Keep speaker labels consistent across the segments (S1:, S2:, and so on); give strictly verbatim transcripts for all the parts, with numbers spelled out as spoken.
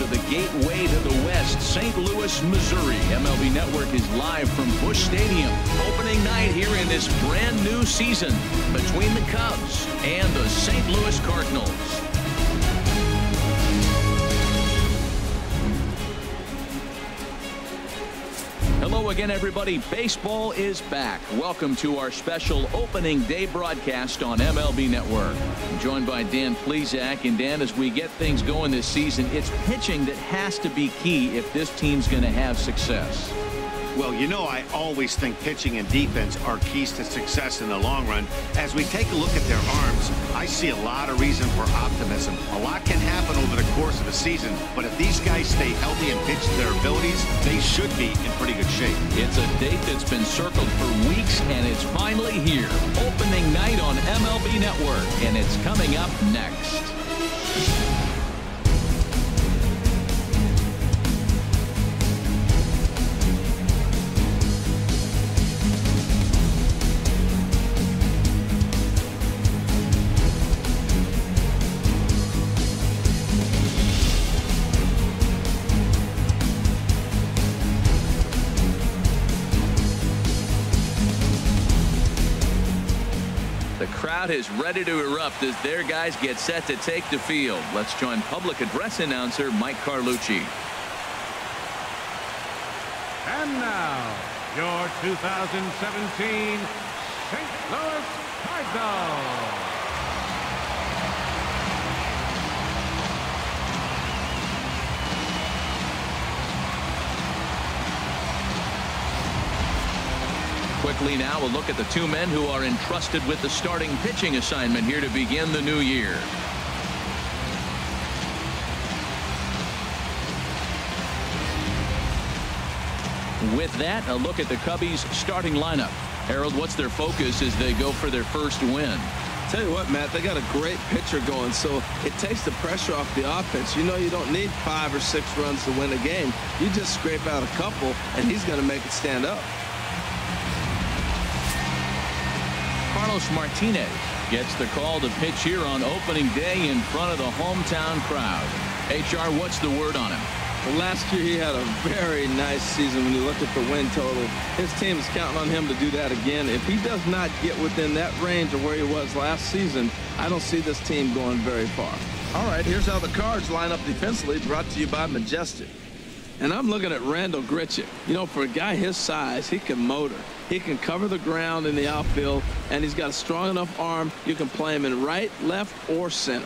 S1: the gateway to the West, Saint Louis, Missouri. M L B Network is live from Busch Stadium. Opening night here in this brand new season between the Cubs and the Saint Louis Cardinals. Hello again, everybody. Baseball is back. Welcome to our special opening day broadcast on M L B Network. I'm joined by Dan Plesac. And Dan, as we get things going this season, it's pitching that has to be key if this team's going to have success.
S2: Well, you know, I always think pitching and defense are keys to success in the long run. As we take a look at their arms, I see a lot of reason for optimism. A lot can happen over the course of the season, but if these guys stay healthy and pitch to their abilities, they should be in pretty good shape.
S1: It's a date that's been circled for weeks, and it's finally here. Opening night on M L B Network, and it's coming up next. The crowd is ready to erupt as their guys get set to take the field. Let's join public address announcer Mike Carlucci.
S3: And now, your two thousand seventeen Saint Louis Cardinals.
S1: Quickly now, a look at the two men who are entrusted with the starting pitching assignment here to begin the new year. With that, a look at the Cubbies' starting lineup. Harold, what's their focus as they go for their first win?
S4: Tell you what, Matt, they got a great pitcher going, so it takes the pressure off the offense. You know, you don't need five or six runs to win a game. You just scrape out a couple, and he's going to make it stand up.
S1: Carlos Martinez gets the call to pitch here on opening day in front of the hometown crowd. H R, what's the word on him?
S4: Well, last year he had a very nice season when you look at the win total. His team is counting on him to do that again. If he does not get within that range of where he was last season, I don't see this team going very far. All right, here's how the Cards line up defensively, brought to you by Majestic. And I'm looking at Randall Grichuk. You know, for a guy his size, he can motor. He can cover the ground in the outfield, and he's got a strong enough arm. You can play him in right, left, or center.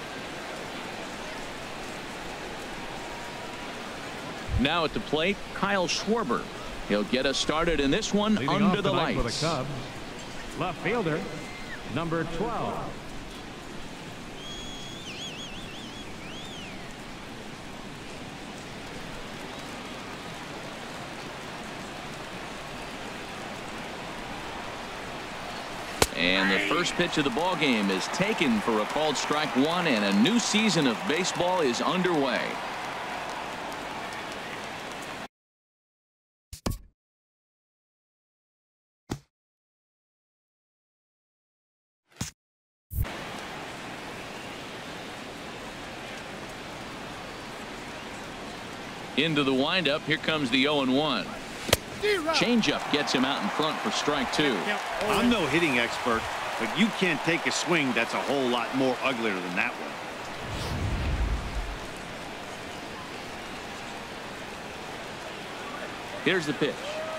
S1: Now at the plate, Kyle Schwarber. He'll get us started in this one.
S3: Leading
S1: under
S3: off
S1: the
S3: tonight
S1: lights.
S3: For the Cubs, left fielder, number twelve.
S1: And the first pitch of the ball game is taken for a called strike one, and a new season of baseball is underway. Into the windup. Here comes the oh and one. Changeup gets him out in front for strike two.
S2: I'm no hitting expert, but you can't take a swing that's a whole lot more uglier than that one.
S1: Here's the pitch.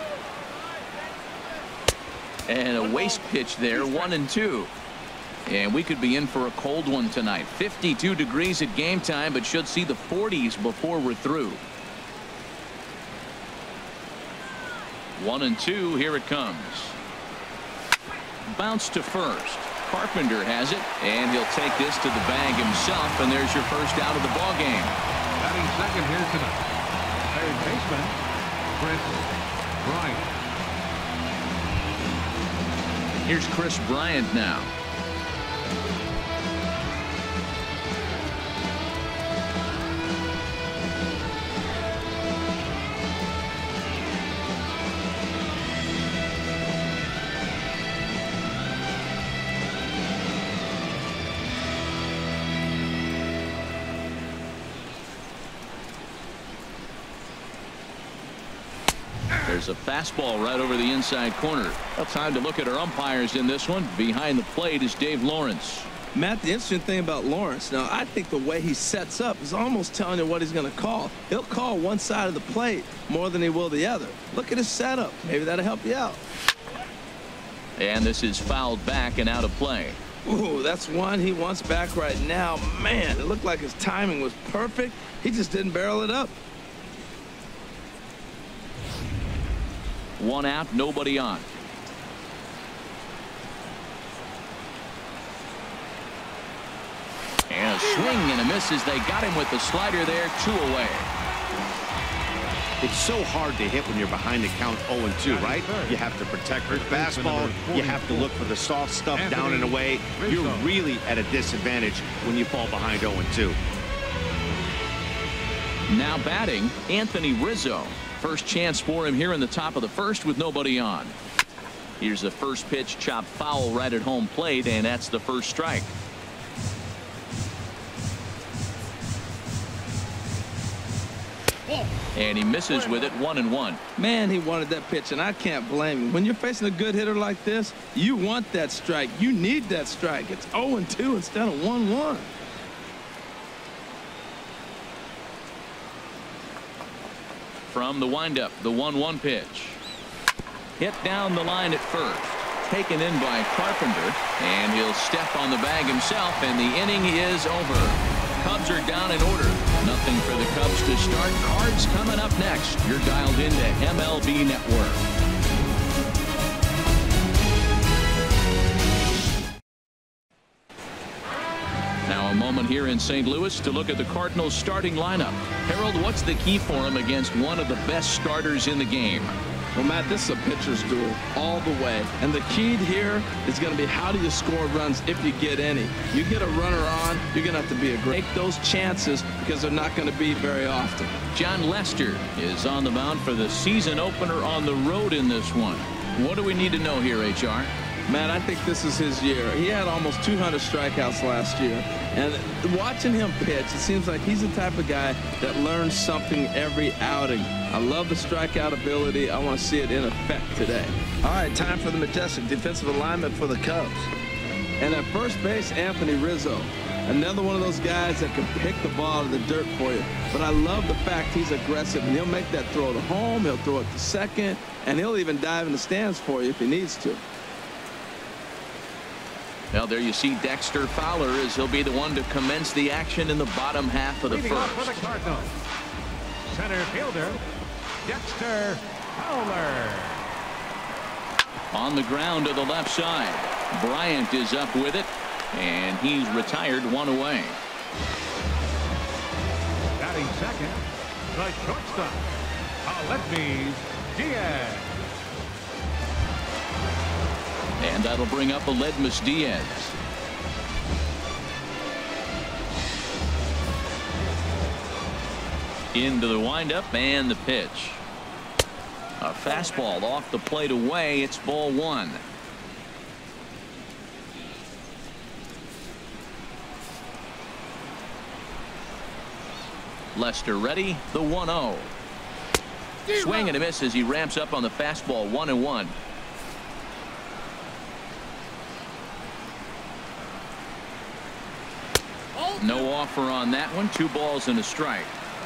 S1: And a waste pitch there, one and two. And we could be in for a cold one tonight. fifty-two degrees at game time, but should see the forties before we're through. One and two. Here it comes. Bounce to first. Carpenter has it, and he'll take this to the bag himself, and there's your first out of the ball game.
S3: Batting second here tonight, third baseman Chris Bryant.
S1: Here's Chris Bryant now. There's a fastball right over the inside corner. Well, time to look at our umpires in this one. Behind the plate is Dave Lawrence.
S4: Matt, the interesting thing about Lawrence, now I think the way he sets up is almost telling you what he's going to call. He'll call one side of the plate more than he will the other. Look at his setup. Maybe that'll help you out.
S1: And this is fouled back and out of play.
S4: Ooh, that's one he wants back right now. Man, it looked like his timing was perfect. He just didn't barrel it up.
S1: One out, nobody on. And a swing and a miss as they got him with the slider there, two away.
S2: It's so hard to hit when you're behind the count oh and two, right? You have to protect your fastball. You have to look for the soft stuff down and away. You're really at a disadvantage when you fall behind oh and two.
S1: Now batting, Anthony Rizzo. First chance for him here in the top of the first with nobody on. Here's the first pitch, chopped foul right at home plate, and that's the first strike. And he misses with it, one and one.
S4: Man, he wanted that pitch, and I can't blame him. When you're facing a good hitter like this, you want that strike. You need that strike. It's oh and two instead of one one.
S1: From the windup, the one one pitch. Hit down the line at first. Taken in by Carpenter, and he'll step on the bag himself, and the inning is over. Cubs are down in order. Nothing for the Cubs to start. Cards coming up next. You're dialed into M L B Network. Now a moment here in Saint Louis to look at the Cardinals starting lineup. Harold, what's the key for him against one of the best starters in the game?
S4: Well, Matt, this is a pitcher's duel all the way. And the key here is going to be how do you score runs if you get any. You get a runner on, you're going to have to be aggressive. Take those chances because they're not going to be very often.
S1: John Lester is on the mound for the season opener on the road in this one. What do we need to know here, H R?
S4: Matt, I think this is his year. He had almost two hundred strikeouts last year. And watching him pitch, it seems like he's the type of guy that learns something every outing. I love the strikeout ability. I want to see it in effect today. All right, time for the majestic defensive alignment for the Cubs. And at first base, Anthony Rizzo. Another one of those guys that can pick the ball out of the dirt for you. But I love the fact he's aggressive, and he'll make that throw to home. He'll throw it to second, and he'll even dive in the stands for you if he needs to.
S1: Well, there you see Dexter Fowler as he'll be the one to commence the action in the bottom half of the
S3: Leading off
S1: first.
S3: for the Cardinals, center fielder Dexter Fowler.
S1: On the ground to the left side. Bryant is up with it, and he's retired one away.
S3: Batting second, the shortstop, Aledmys Diaz.
S1: And that'll bring up Aledmys Diaz. Into the windup and the pitch. A fastball off the plate away. It's ball one. Lester ready. The one oh. Swing and a miss as he ramps up on the fastball. One and one. No offer on that one. Two balls and a strike.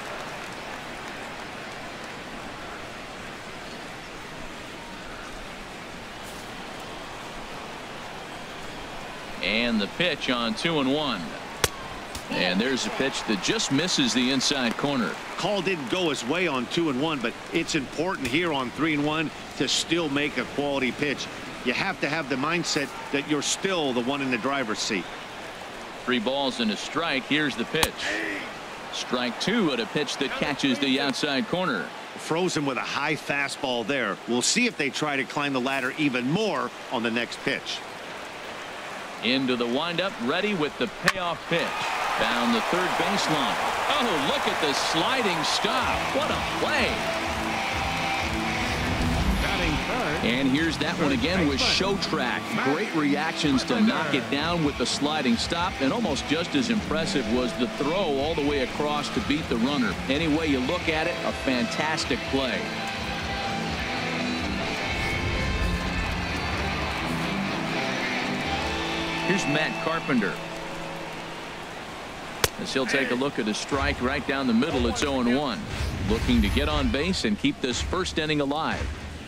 S1: And the pitch on two and one. And there's a pitch that just misses the inside corner.
S2: Call didn't go his way on two and one, but it's important here on three and one to still make a quality pitch. You have to have the mindset that you're still the one in the driver's seat.
S1: Three balls and a strike. Here's the pitch. Strike two at a pitch that catches the outside corner.
S2: Frozen with a high fastball there. We'll see if they try to climb the ladder even more on the next pitch.
S1: Into the windup, ready with the payoff pitch. Down the third baseline. Oh, look at the sliding stop. What a play. And here's that one again with Show Track. Great reactions to knock it down with the sliding stop, and almost just as impressive was the throw all the way across to beat the runner. Any way you look at it, a fantastic play. Here's Matt Carpenter. As he'll take a look at a strike right down the middle. It's oh and one. Looking to get on base and keep this first inning alive.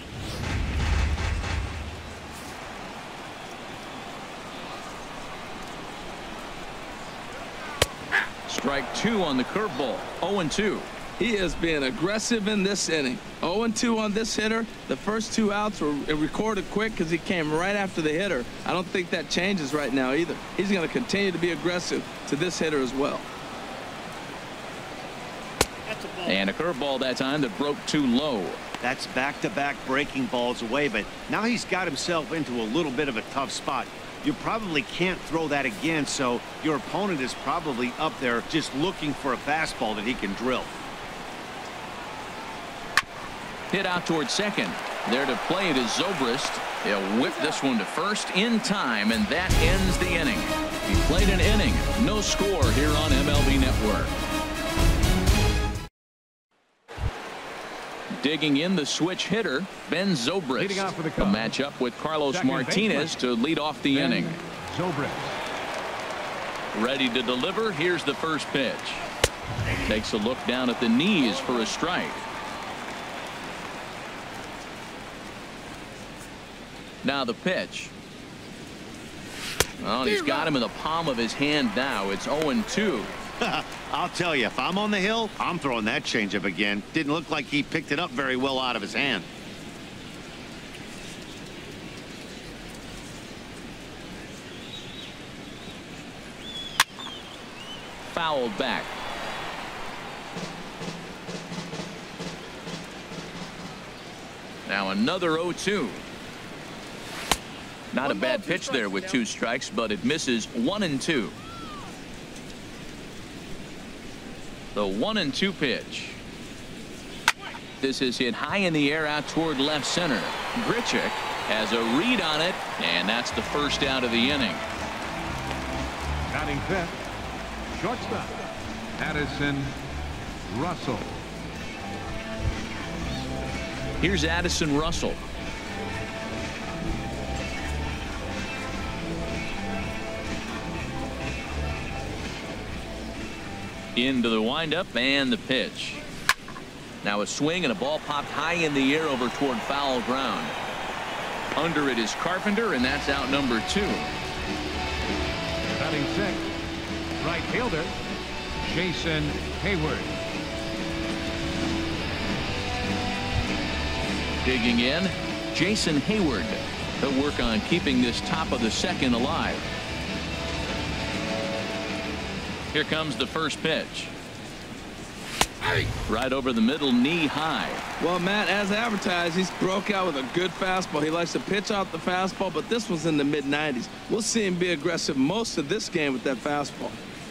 S1: Strike two on the curveball. oh and two.
S4: He is being aggressive in this inning. oh and two on this hitter. The first two outs were recorded quick because he came right after the hitter. I don't think that changes right now either. He's going to continue to be aggressive to this hitter as well.
S1: And a curveball that time that broke too low.
S2: That's back-to-back breaking balls away, but now he's got himself into a little bit of a tough spot. You probably can't throw that again, so your opponent is probably up there just looking for a fastball that he can drill.
S1: Hit out towards second. There to play it is Zobrist. He'll whip this one to first in time, and that ends the inning. He played an inning. No score here on M L B Network. Digging in the switch hitter, Ben Zobrist. A matchup with Carlos
S3: Second
S1: Martinez to lead off the
S3: Ben
S1: inning.
S3: Zobrist.
S1: Ready to deliver. Here's the first pitch. Takes a look down at the knees for a strike. Now the pitch. Well, he's got him in the palm of his hand now. It's oh and two.
S2: I'll tell you, if I'm on the hill, I'm throwing that changeup again. Didn't look like he picked it up very well out of his hand.
S1: Fouled back. Now another oh two. Not a bad pitch there with two strikes, but it misses one and two. The one and two pitch. This is hit high in the air out toward left center. Grichuk has a read on it, and that's the first out of the inning.
S3: Batting fifth, shortstop, Addison Russell.
S1: Here's Addison Russell. Into the windup and the pitch. Now a swing and a ball popped high in the air over toward foul ground. Under it is Carpenter, and that's out number two.
S3: Batting sixth, right fielder, Jason Hayward.
S1: Digging in, Jason Hayward. He'll work on keeping this top of the second alive. Here comes the first pitch. Right over the middle, knee high.
S4: Well, Matt, as advertised, he's broke out with a good fastball. He likes to pitch out the fastball, but this was in the mid nineties. We'll see him be aggressive most of this game with that fastball.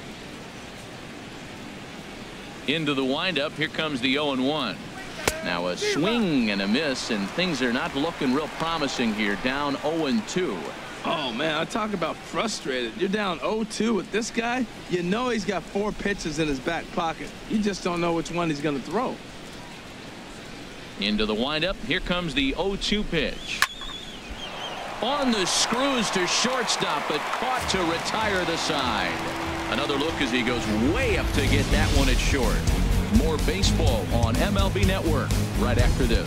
S1: Into the windup. Here comes the oh and one. Now a swing and a miss, and things are not looking real promising here. Down oh and two.
S4: Oh, man, I talk about frustrated. You're down oh two with this guy. You know he's got four pitches in his back pocket. You just don't know which one he's going to throw.
S1: Into the windup. Here comes the oh two pitch. On the screws to shortstop, but caught to retire the side. Another look as he goes way up to get that one at short. More baseball on M L B Network right after this.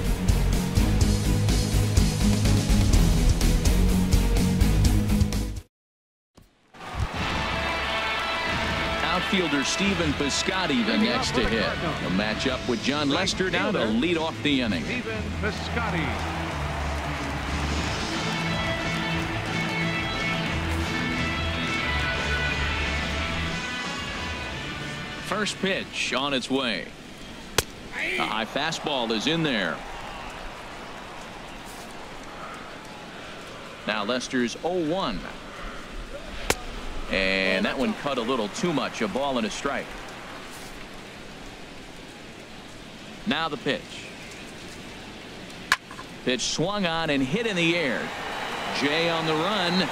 S1: Outfielder Stephen Piscotty the next to hit. A matchup with John Lester now to lead off the inning.
S3: Stephen Piscotty.
S1: First pitch on its way. A high fastball is in there. Now Lester's oh one. And that one cut a little too much. A ball and a strike. Now the pitch. Pitch swung on and hit in the air. Jay on the run.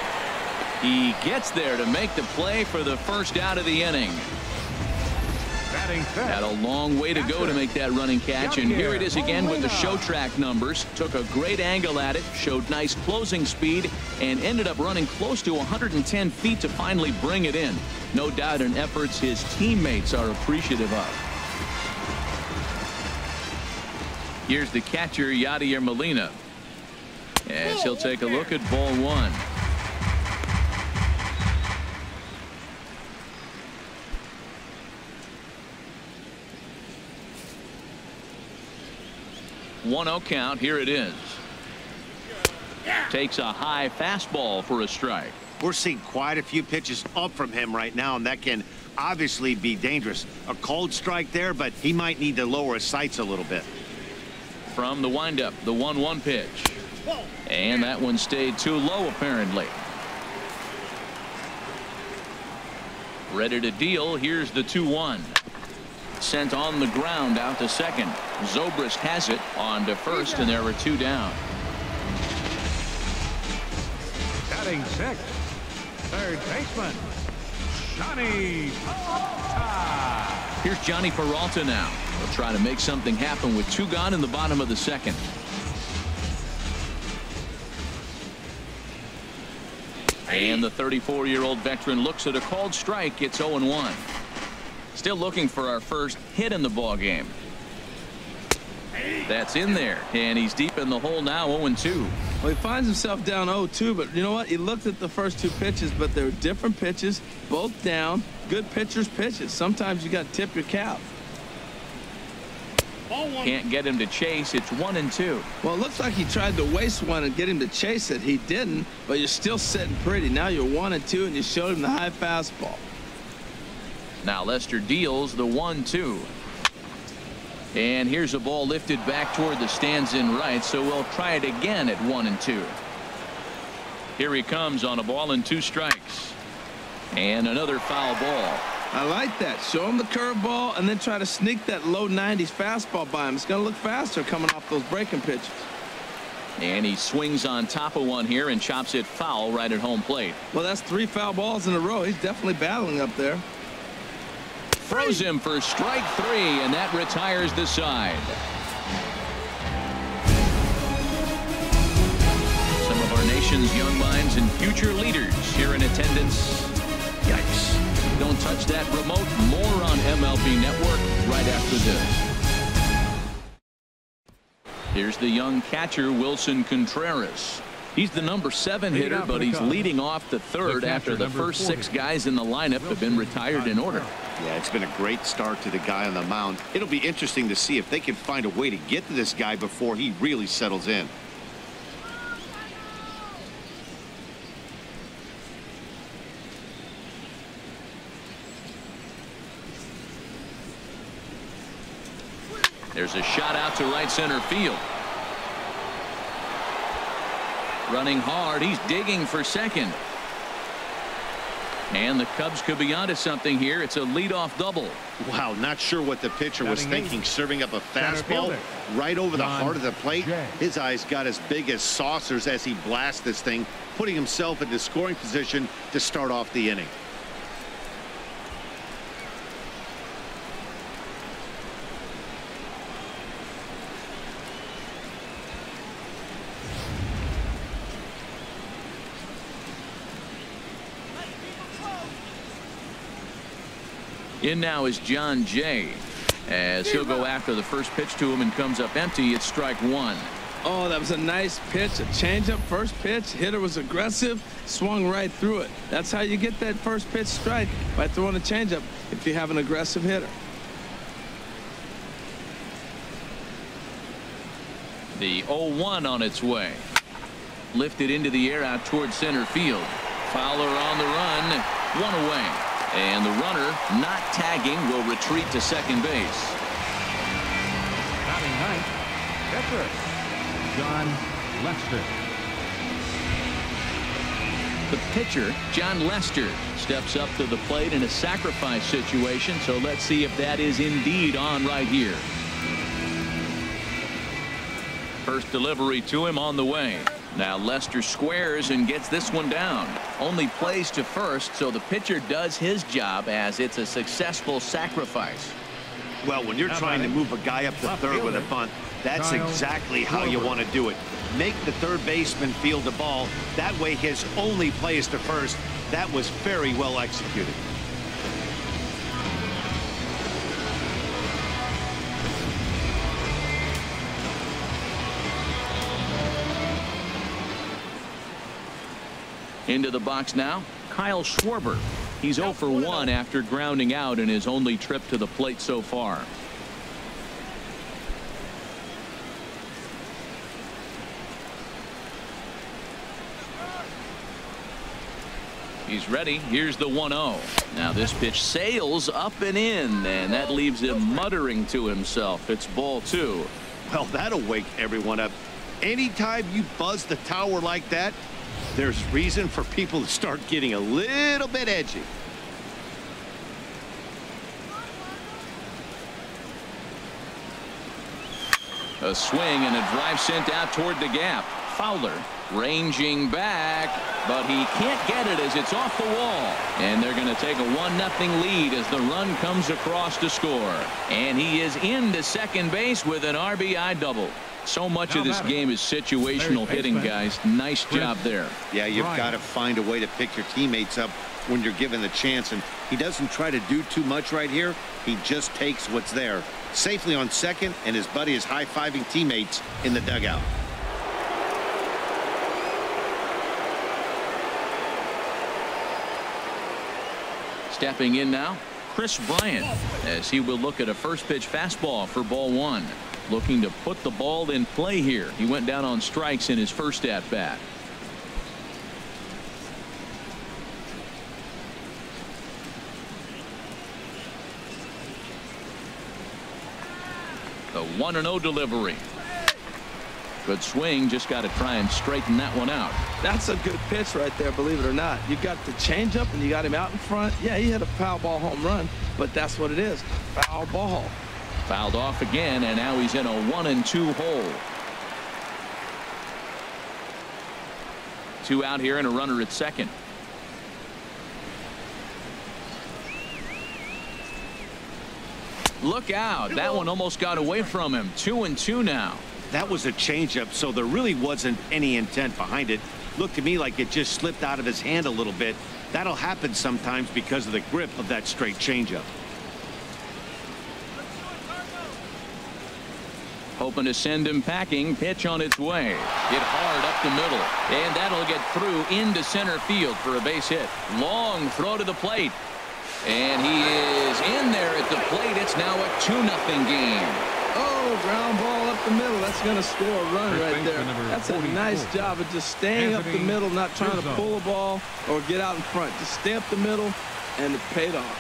S1: He gets there to make the play for the first out of the inning. Had a long way to go to make that running catch, and here it is again with the show track numbers. Took a great angle at it, showed nice closing speed, and ended up running close to one hundred ten feet to finally bring it in. No doubt in efforts his teammates are appreciative of. Here's the catcher, Yadier Molina, as he'll take a look at ball one. one oh count. Here it is. Takes a high fastball for a strike.
S2: We're seeing quite a few pitches up from him right now, and that can obviously be dangerous. A cold strike there, but he might need to lower his sights a little bit.
S1: From the windup, the one one pitch. And that one stayed too low, apparently. Ready to deal. Here's the two one. Sent on the ground out to second. Zobrist has it on to first, and there are two down.
S3: Batting six, third baseman, Johnny Peralta.
S1: Here's Johnny Peralta now. He'll try to make something happen with two gone in the bottom of the second. And the thirty-four-year-old veteran looks at a called strike. It's oh and one. Still looking for our first hit in the ball game. That's in there, and he's deep in the hole now. oh and two.
S4: Well, he finds himself down oh two, but you know what? He looked at the first two pitches, but they were different pitches, both down. Good pitchers' pitches. Sometimes you got to tip your cap.
S1: Can't get him to chase. It's one and two.
S4: Well, it looks like he tried to waste one and get him to chase it. He didn't, but you're still sitting pretty. Now you're one and two, and you showed him the high fastball.
S1: Now Lester deals the one two. And here's a ball lifted back toward the stands in right, so we'll try it again at one and two. Here he comes on a ball and two strikes. And another foul ball.
S4: I like that. Show him the curveball and then try to sneak that low nineties fastball by him. It's going to look faster coming off those breaking pitches.
S1: And he swings on top of one here and chops it foul right at home plate.
S4: Well, that's three foul balls in a row. He's definitely battling up there.
S1: Throws him for strike three, and that retires the side. Some of our nation's young minds and future leaders here in attendance. Yikes. Don't touch that remote. More on M L B Network right after this. Here's the young catcher, Wilson Contreras. He's the number seven hitter, but he's leading off the third after the first six guys in the lineup have been retired in order.
S2: Yeah, it's been a great start to the guy on the mound. It'll be interesting to see if they can find a way to get to this guy before he really settles in.
S1: There's a shot out to right center field. Running hard. He's digging for second. And the Cubs could be onto something here. It's a leadoff double.
S2: Wow, not sure what the pitcher was thinking, serving up a fastball right over the heart of the plate. His eyes got as big as saucers as he blasts this thing, putting himself into scoring position to start off the inning.
S1: In now is John Jay, as he'll go after the first pitch to him and comes up empty. It's strike one.
S4: Oh, that was a nice pitch. A changeup first pitch. Hitter was aggressive, swung right through it. That's how you get that first pitch strike, by throwing a changeup if you have an aggressive hitter.
S1: The oh one on its way. Lifted into the air out towards center field. Fowler on the run. One away. And the runner, not tagging, will retreat to second base.
S3: Batting ninth, catcher, John Lester.
S1: The pitcher, John Lester, steps up to the plate in a sacrifice situation, so let's see if that is indeed on right here. First delivery to him on the way. Now Lester squares and gets this one down. Only plays to first, so the pitcher does his job as it's a successful sacrifice.
S2: Well, when you're trying to move a guy up the third with a bunt, that's exactly how you want to do it. Make the third baseman field the ball. That way his only play is to first. That was very well executed.
S1: Into the box now, Kyle Schwarber. He's oh for one after grounding out in his only trip to the plate so far. He's ready. Here's the one oh. Now this pitch sails up and in, and that leaves him muttering to himself. It's ball two.
S2: Well, that'll wake everyone up. Anytime you buzz the tower like that, there's reason for people to start getting a little bit edgy.
S1: A swing and a drive sent out toward the gap. Fowler ranging back, but he can't get it as it's off the wall. And they're going to take a one nothing lead as the run comes across to score. And he is into second base with an R B I double. So much of this game is situational hitting, guys. Nice job there.
S2: Yeah, you've got to find a way to pick your teammates up when you're given the chance, and he doesn't try to do too much right here. He just takes what's there. Safely on second, and his buddy is high-fiving teammates in the dugout.
S1: Stepping in now, Chris Bryant, as he will look at a first pitch fastball for ball one. Looking to put the ball in play here. He went down on strikes in his first at bat. The one and oh delivery. Good swing, just got to try and straighten that one out.
S4: That's a good pitch right there, believe it or not. You got the changeup and you got him out in front. Yeah, he had a foul ball home run, but that's what it is. Foul ball.
S1: Fouled off again, and now he's in a one and two hole. Two out here and a runner at second. Look out. That one almost got away from him. Two and two now.
S2: That was a changeup, so there really wasn't any intent behind it. Looked to me like it just slipped out of his hand a little bit. That'll happen sometimes because of the grip of that straight changeup.
S1: Hoping to send him packing. Pitch on its way. Hit hard up the middle. And that'll get through into center field for a base hit. Long throw to the plate. And he is in there at the plate. It's now a two nothing game.
S4: Oh, ground ball up the middle. That's going to score a run right there. That's a nice job of just staying up the middle, not trying to pull a ball or get out in front. Just stay up the middle, and it paid off.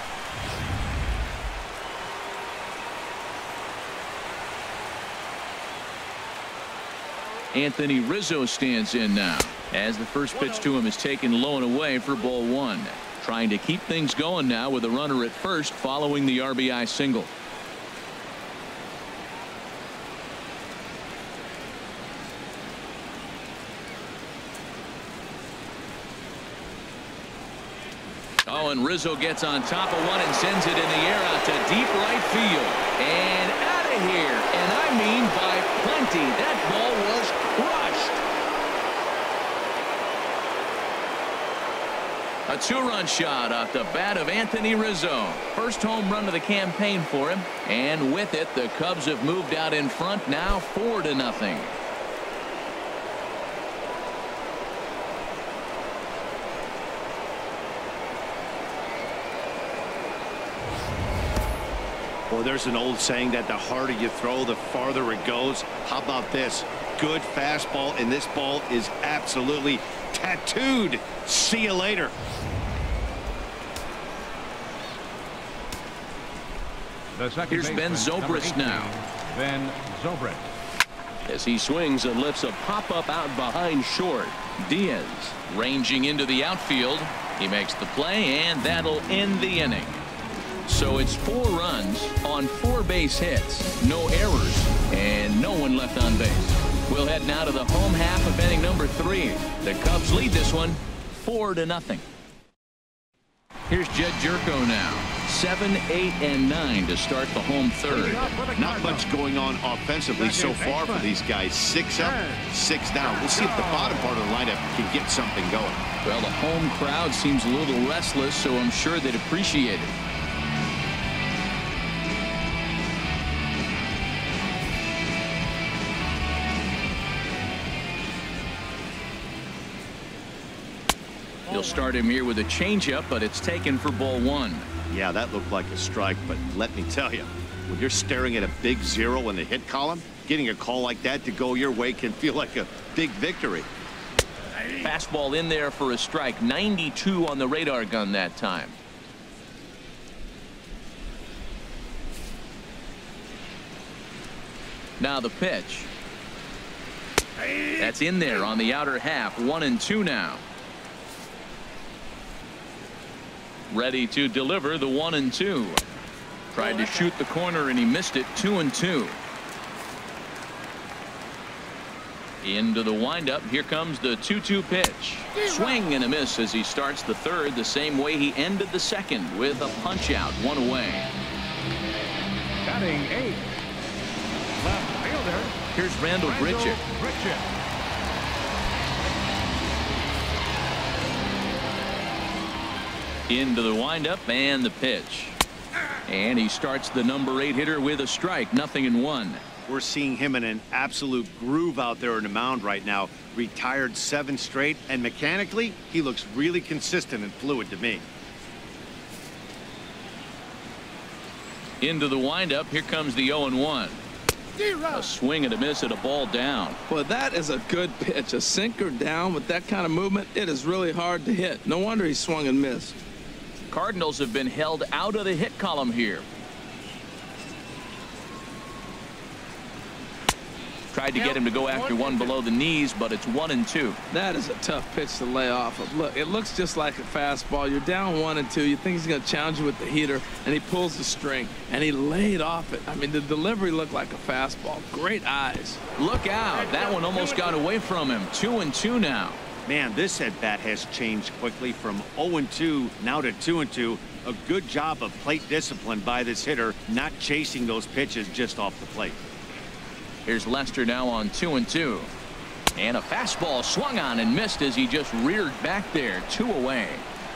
S1: Anthony Rizzo stands in now as the first pitch to him is taken low and away for ball one. Trying to keep things going now with a runner at first following the R B I single. Oh, and Rizzo gets on top of one and sends it in the air out to deep right field. And out of here. And I mean by plenty. That ball was crushed. A two-run shot off the bat of Anthony Rizzo. First home run of the campaign for him. And with it, the Cubs have moved out in front now four to nothing.
S2: Well, there's an old saying that the harder you throw, the farther it goes. How about this? Good fastball, and this ball is absolutely tattooed. See you later.
S3: The second
S1: Here's Ben Zobrist now.
S3: Ben Zobrist.
S1: As he swings and lifts a pop-up out behind short. Diaz ranging into the outfield. He makes the play, and that'll end the inning. So it's four runs on four base hits, no errors, and no one left on base. We'll head now to the home half of inning number three. The Cubs lead this one four to nothing. Here's Jed Jerko now. seven, eight, and nine to start the home third.
S2: Not much going on offensively so far for these guys. Six up, six down. We'll see if the bottom part of the lineup can get something going.
S1: Well, the home crowd seems a little restless, so I'm sure they'd appreciate it. He'll start him here with a changeup, but it's taken for ball one.
S2: Yeah, that looked like a strike, but let me tell you, when you're staring at a big zero in the hit column, getting a call like that to go your way can feel like a big victory.
S1: Fastball in there for a strike. ninety-two on the radar gun that time. Now the pitch. That's in there on the outer half. One and two now. Ready to deliver the one and two. Tried to shoot the corner and he missed it. Two and two. Into the windup. Here comes the two two pitch. Swing and a miss as he starts the third the same way he ended the second with a punch out. One away.
S3: Batting eight. Left fielder.
S1: Here's Randall Grichuk. Into the windup and the pitch. And he starts the number eight hitter with a strike. Nothing in one.
S2: We're seeing him in an absolute groove out there in the mound right now. Retired seven straight, and mechanically, he looks really consistent and fluid to me.
S1: Into the windup. Here comes the oh and one. A swing and a miss at a ball down.
S4: Well, that is a good pitch. A sinker down with that kind of movement. It is really hard to hit. No wonder he swung and missed.
S1: Cardinals have been held out of the hit column here. Tried to get him to go after one below the knees, but it's one and two.
S4: That is a tough pitch to lay off of. Look, it looks just like a fastball. You're down one and two. You think he's going to challenge you with the heater, and he pulls the string, and he laid off it. I mean, the delivery looked like a fastball. Great eyes.
S1: Look out. That one almost got away from him. Two and two now.
S2: Man, this at-bat has changed quickly from oh and two now to two and two. A good job of plate discipline by this hitter, not chasing those pitches just off the plate.
S1: Here's Lester now on two and two. And a fastball swung on and missed as he just reared back there. Two away.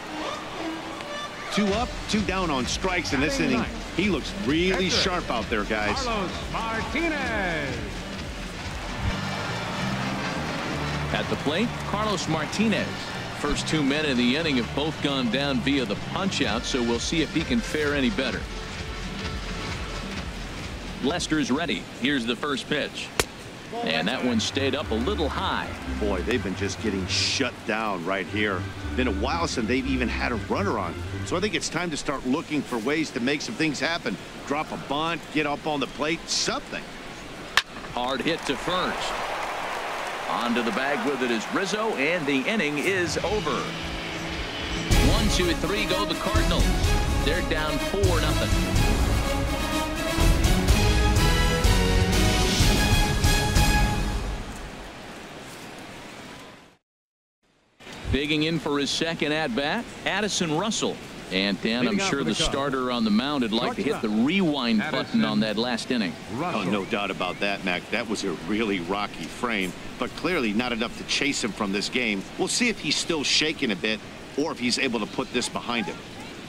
S2: Two up, two down on strikes in this inning. He looks really sharp out there, guys.
S3: Carlos Martinez.
S1: At the plate, Carlos Martinez. First two men in the inning have both gone down via the punch out, so we'll see if he can fare any better. Lester's ready. Here's the first pitch. And that one stayed up a little high.
S2: Boy, they've been just getting shut down right here. Been a while since they've even had a runner on. So I think it's time to start looking for ways to make some things happen. Drop a bunt, get up on the plate, something.
S1: Hard hit to first. Onto the bag with it is Rizzo, and the inning is over. One, two, three go the Cardinals. They're down four nothing. Digging in for his second at-bat, Addison Russell. And, Dan, I'm sure the starter on the mound would like to hit the rewind button on that last inning.
S2: Oh, no doubt about that, Mac. That was a really rocky frame, but clearly not enough to chase him from this game. We'll see if he's still shaking a bit or if he's able to put this behind him.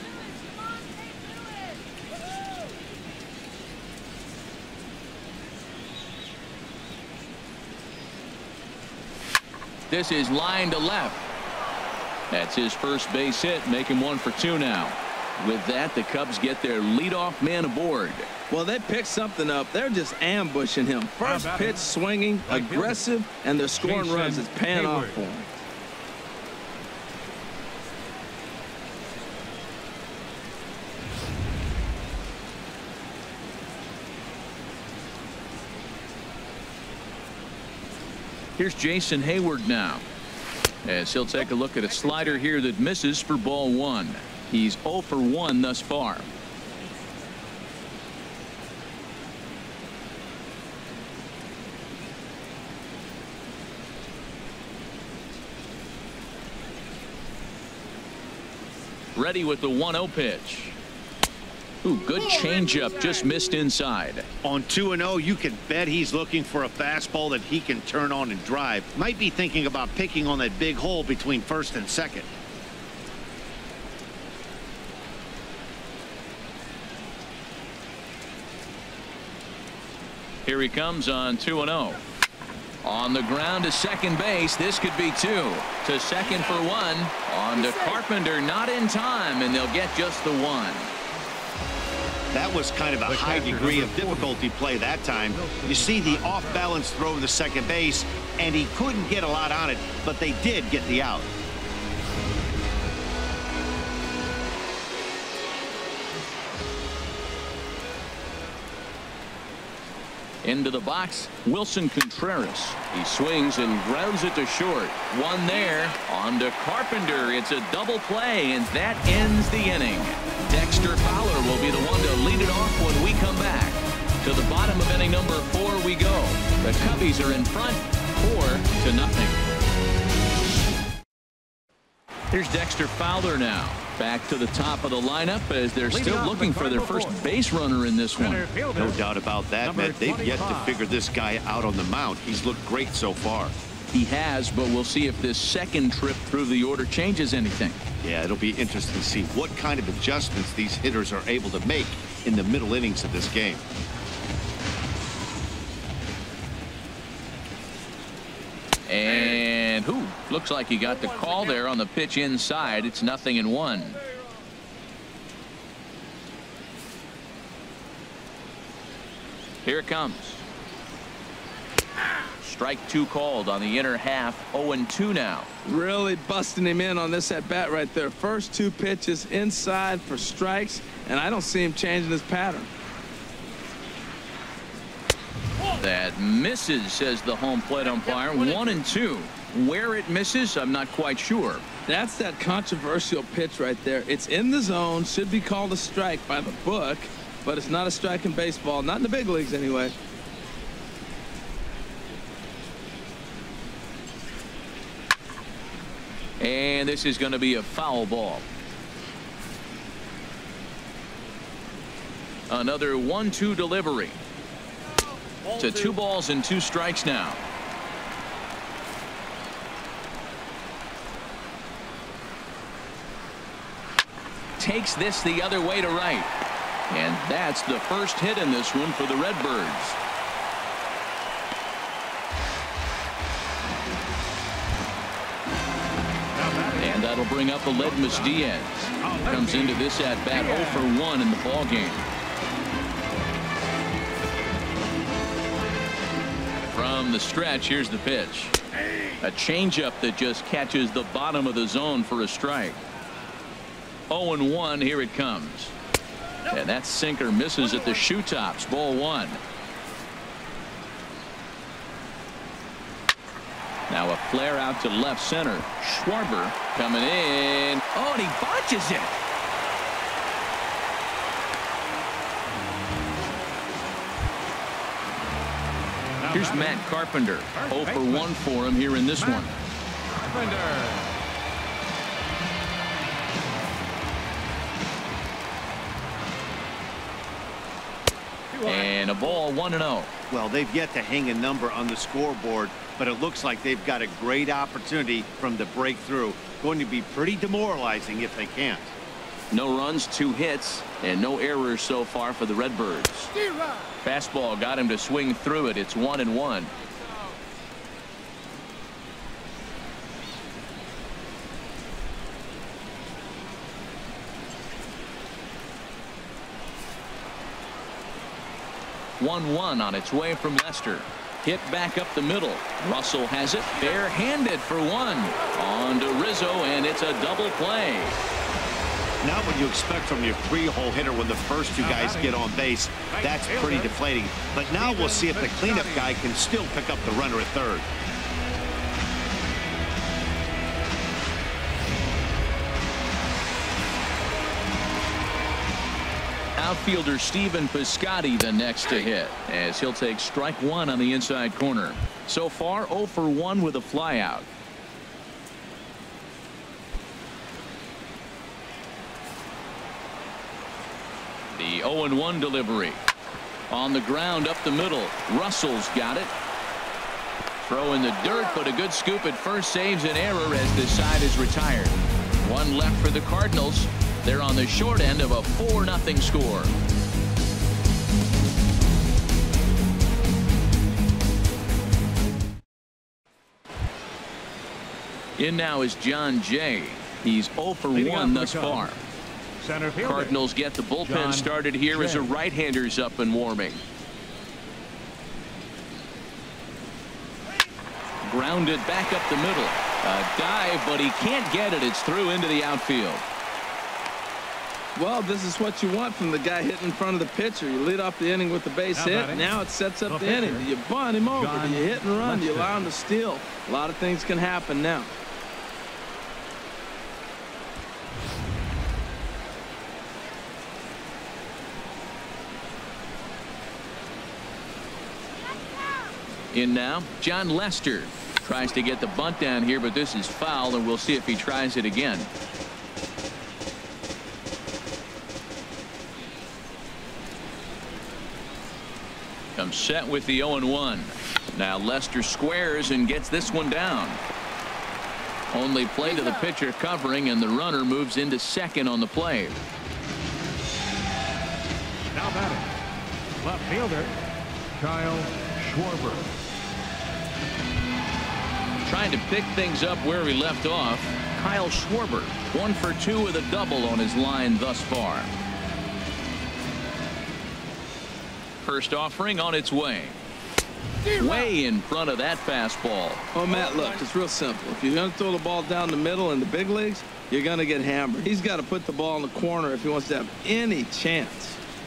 S1: This is line to left. That's his first base hit, make him one for two now. With that, the Cubs get their leadoff man aboard.
S4: Well, they picked something up. They're just ambushing him. First pitch swinging, aggressive, and they're scoring runs. It's paying off for him.
S1: Here's Jason Hayward now, as he'll take a look at a slider here that misses for ball one. He's oh for one thus far. Ready with the one oh pitch. Ooh, good changeup, just missed inside.
S2: On two and oh, you can bet he's looking for a fastball that he can turn on and drive. Might be thinking about picking on that big hole between first and second.
S1: Here he comes on two and oh. On the ground to second base. This could be two. To second for one. On to Carpenter, not in time, and they'll get just the one.
S2: That was kind of a high degree of difficulty play that time. You see the off-balance throw to second base, and he couldn't get a lot on it, but they did get the out.
S1: Into the box, Wilson Contreras. He swings and grounds it to short. One there. On to Carpenter. It's a double play, and that ends the inning. Dexter Fowler will be the one to lead it off when we come back. To the bottom of inning number four we go. The Cubbies are in front, four to nothing. Here's Dexter Fowler now. Back to the top of the lineup as they're still looking for their first base runner in this one.
S2: No doubt about that, Matt. They've yet to figure this guy out on the mound. He's looked great so far.
S1: He has, but we'll see if this second trip through the order changes anything.
S2: Yeah, it'll be interesting to see what kind of adjustments these hitters are able to make in the middle innings of this game.
S1: And who looks like he got the call there on the pitch inside. It's nothing in one. Here it comes. Strike two called on the inner half. oh and two now.
S4: Really busting him in on this at bat right there. First two pitches inside for strikes, and I don't see him changing his pattern.
S1: That misses, says the home plate umpire. One and two. Where it misses, I'm not quite sure.
S4: That's that controversial pitch right there. It's in the zone, should be called a strike by the book, but it's not a strike in baseball, not in the big leagues anyway.
S1: And this is going to be a foul ball. Another one two delivery. To two balls and two strikes now. Takes this the other way to right. And that's the first hit in this one for the Redbirds. And that'll bring up Aledmus Diaz. Comes into this at bat oh for one in the ball game. From the stretch, here's the pitch. A changeup that just catches the bottom of the zone for a strike. oh and one, here it comes. And that sinker misses at the shoe tops. Ball one. Now a flare out to left center. Schwarber coming in. Oh, and he botches it. Here's Matt Carpenter. oh for one for him here in this one. And a ball, one and oh.
S2: Well, they've yet to hang a number on the scoreboard, but it looks like they've got a great opportunity from the breakthrough. Going to be pretty demoralizing if they can't.
S1: No runs, two hits, and no errors so far for the Redbirds. Fastball got him to swing through it. It's one and one. one one on its way from Lester. Hit back up the middle. Russell has it barehanded for one. On to Rizzo, and it's a double play.
S2: Not what you expect from your three-hole hitter when the first two guys get on base. That's pretty deflating. But now we'll see if the cleanup guy can still pick up the runner at third.
S1: Outfielder Stephen Piscotty the next to hit, as he'll take strike one on the inside corner. So far oh for one with a flyout. The oh and one delivery. On the ground up the middle. Russell's got it. Throw in the dirt, but a good scoop at first saves an error as this side is retired. One left for the Cardinals. They're on the short end of a four nothing score. In now is John Jay. He's oh for one thus far. Cardinals get the bullpen started here as a right-hander's up and warming. Grounded back up the middle. A dive, but he can't get it. It's through into the outfield.
S4: Well, this is what you want from the guy hitting in front of the pitcher. You lead off the inning with the base hit. Now it sets up the, the inning. Do you bunt him over? Do you hit and run? Do you allow him to steal? A lot of things can happen now.
S1: In now, John Lester tries to get the bunt down here, but this is foul, and we'll see if he tries it again. Comes set with the oh and one. Now Lester squares and gets this one down. Only play to the pitcher covering, and the runner moves into second on the play.
S3: Now batting, left fielder Kyle Schwarber.
S1: Trying to pick things up where we left off. Kyle Schwarber, one for two with a double on his line thus far. First offering on its way. Way in front of that fastball.
S4: Oh, Matt, look, it's real simple. If you're going to throw the ball down the middle in the big leagues, you're going to get hammered. He's got to put the ball in the corner if he wants to have any chance.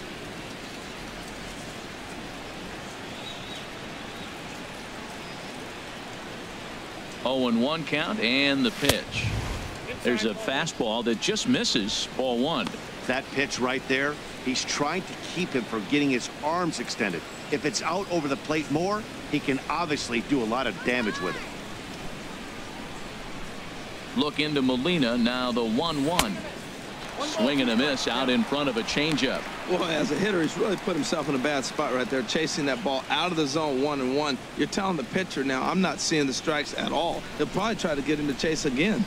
S1: oh and one count, and the pitch. There's a fastball that just misses. Ball one.
S2: That pitch right there, he's trying to keep him from getting his arms extended. If it's out over the plate more, he can obviously do a lot of damage with it.
S1: Look into Molina. Now the one one. Swing and a miss out in front of a changeup.
S4: Well, as a hitter, he's really put himself in a bad spot right there, chasing that ball out of the zone one and one. You're telling the pitcher now, I'm not seeing the strikes at all. He'll probably try to get him to chase again.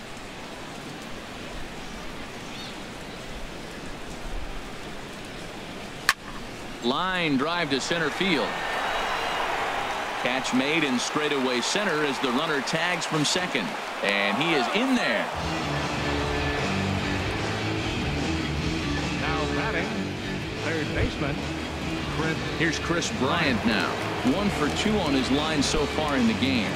S1: Line drive to center field. Catch made in straightaway center as the runner tags from second, and he is in there.
S3: Third baseman, Chris.
S1: Here's Chris Bryant now. One for two on his line so far in the game.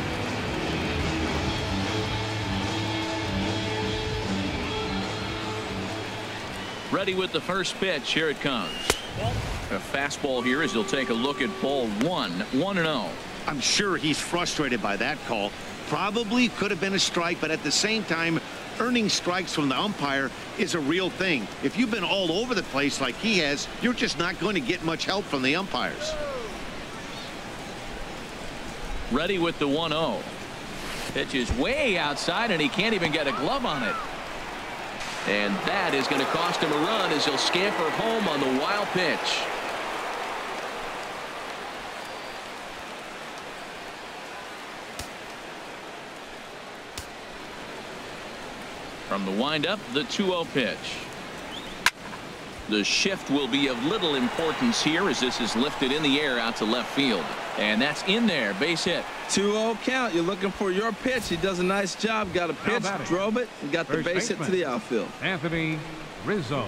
S1: Ready with the first pitch. Here it comes. A fastball here as he'll take a look at ball one. one and oh.
S2: I'm sure he's frustrated by that call. Probably could have been a strike, but at the same time, earning strikes from the umpire is a real thing. If you've been all over the place like he has, you're just not going to get much help from the umpires.
S1: Ready with the one oh. Pitch is way outside, and he can't even get a glove on it. And that is going to cost him a run as he'll scamper home on the wild pitch. From the windup, the two oh pitch. The shift will be of little importance here as this is lifted in the air out to left field. And that's in there. Base hit.
S4: two oh count. You're looking for your pitch. He does a nice job. Got a pitch, drove it, and got the base hit to the outfield.
S3: Anthony Rizzo.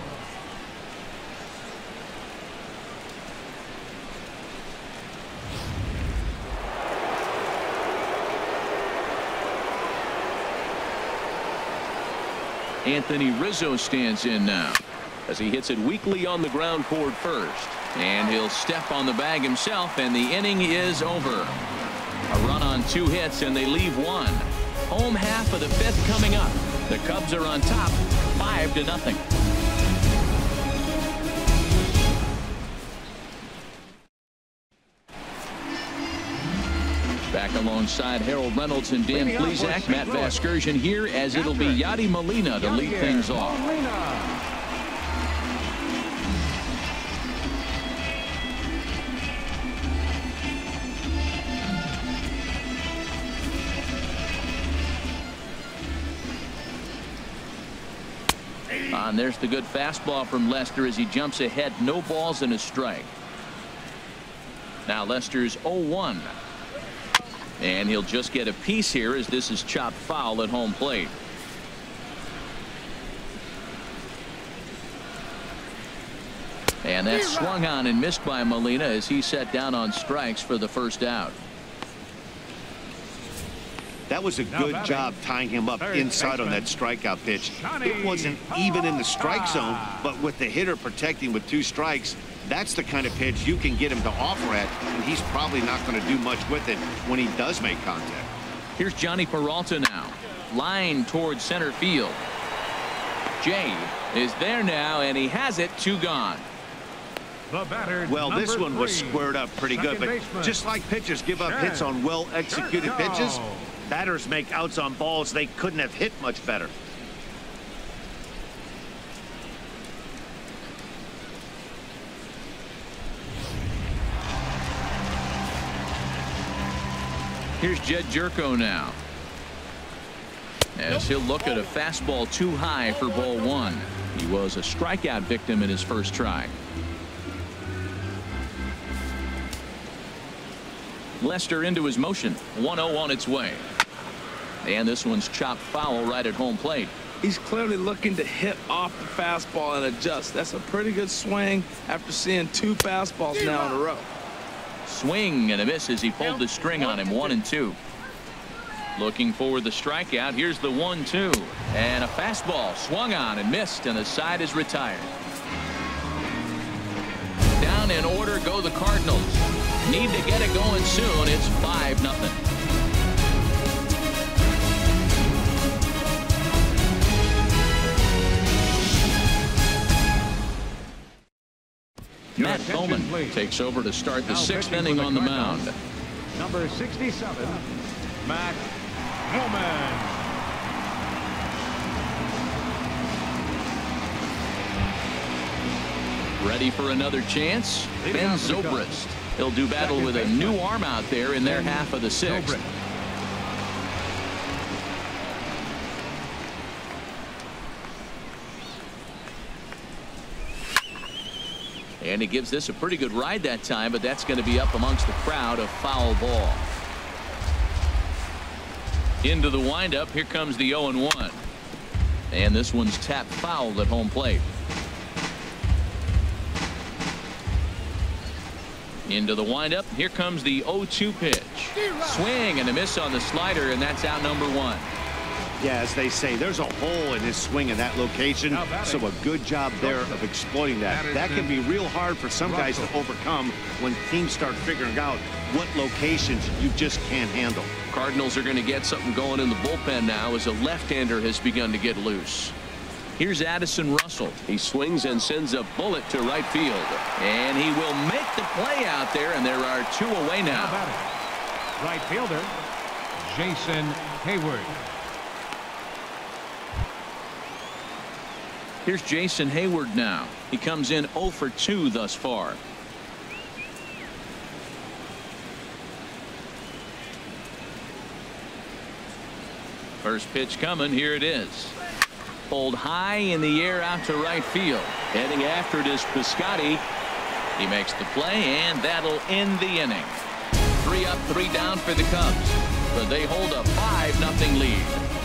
S1: Anthony Rizzo stands in now as he hits it weakly on the ground toward first, and he'll step on the bag himself, and the inning is over. A run on two hits, and they leave one. Home half of the fifth coming up. The Cubs are on top, five to nothing. Back alongside Harold Reynolds and Dan Plesac, Matt Vasgersian here as it'll be Yadi Molina to lead things off. And there's the good fastball from Lester as he jumps ahead. No balls and a strike. Now Lester's oh one. And he'll just get a piece here as this is chopped foul at home plate. And that's swung on and missed by Molina as he set down on strikes for the first out.
S2: That was a good job tying him up inside on that strikeout pitch. It wasn't even in the strike zone, but with the hitter protecting with two strikes, that's the kind of pitch you can get him to offer at, and he's probably not going to do much with it when he does make contact.
S1: Here's Johnny Peralta now. Line towards center field. Jay is there now, and he has it. Two gone.
S3: The batter,
S2: well, this one
S3: three,
S2: was squared up pretty good, but
S3: baseman,
S2: just like pitchers give up hits on well-executed pitches, batters make outs on balls they couldn't have hit much better.
S1: Here's Jed Jerko now. As he'll look at a fastball too high for ball one. He was a strikeout victim in his first try. Lester into his motion. one oh on its way. And this one's chopped foul right at home plate.
S4: He's clearly looking to hit off the fastball and adjust. That's a pretty good swing after seeing two fastballs now in a row.
S1: Swing and a miss as he pulled the string on him. One and two. Looking for the strikeout. Here's the one two. And a fastball swung on and missed, and the side is retired. Down in order go the Cardinals. Need to get it going soon. It's five nothing. Matt Bowman takes over to start the sixth inning on the mound.
S3: Number sixty-seven, Matt Bowman.
S1: Ready for another chance? Ben Zobrist. He'll do battle with a new arm out there in their half of the sixth. And he gives this a pretty good ride that time, but that's going to be up amongst the crowd. A foul ball. Into the windup. Here comes the oh and one. And this one's tapped foul at home plate. Into the windup. Here comes the oh two pitch. Swing and a miss on the slider, and that's out number one.
S2: Yeah, as they say, there's a hole in his swing in that location, so a good job there of exploiting that. That can be real hard for some guys to overcome when teams start figuring out what locations you just can't handle.
S1: Cardinals are going to get something going in the bullpen now as a left-hander has begun to get loose. Here's Addison Russell. He swings and sends a bullet to right field. And he will make the play out there, and there are two away now.
S3: Right fielder, Jason Hayward.
S1: Here's Jason Hayward now. He comes in oh for two thus far. First pitch coming. Here it is. Pulled high in the air out to right field. Heading after it is Piscotty. He makes the play, and that'll end the inning. Three up, three down for the Cubs, but they hold a five nothing lead.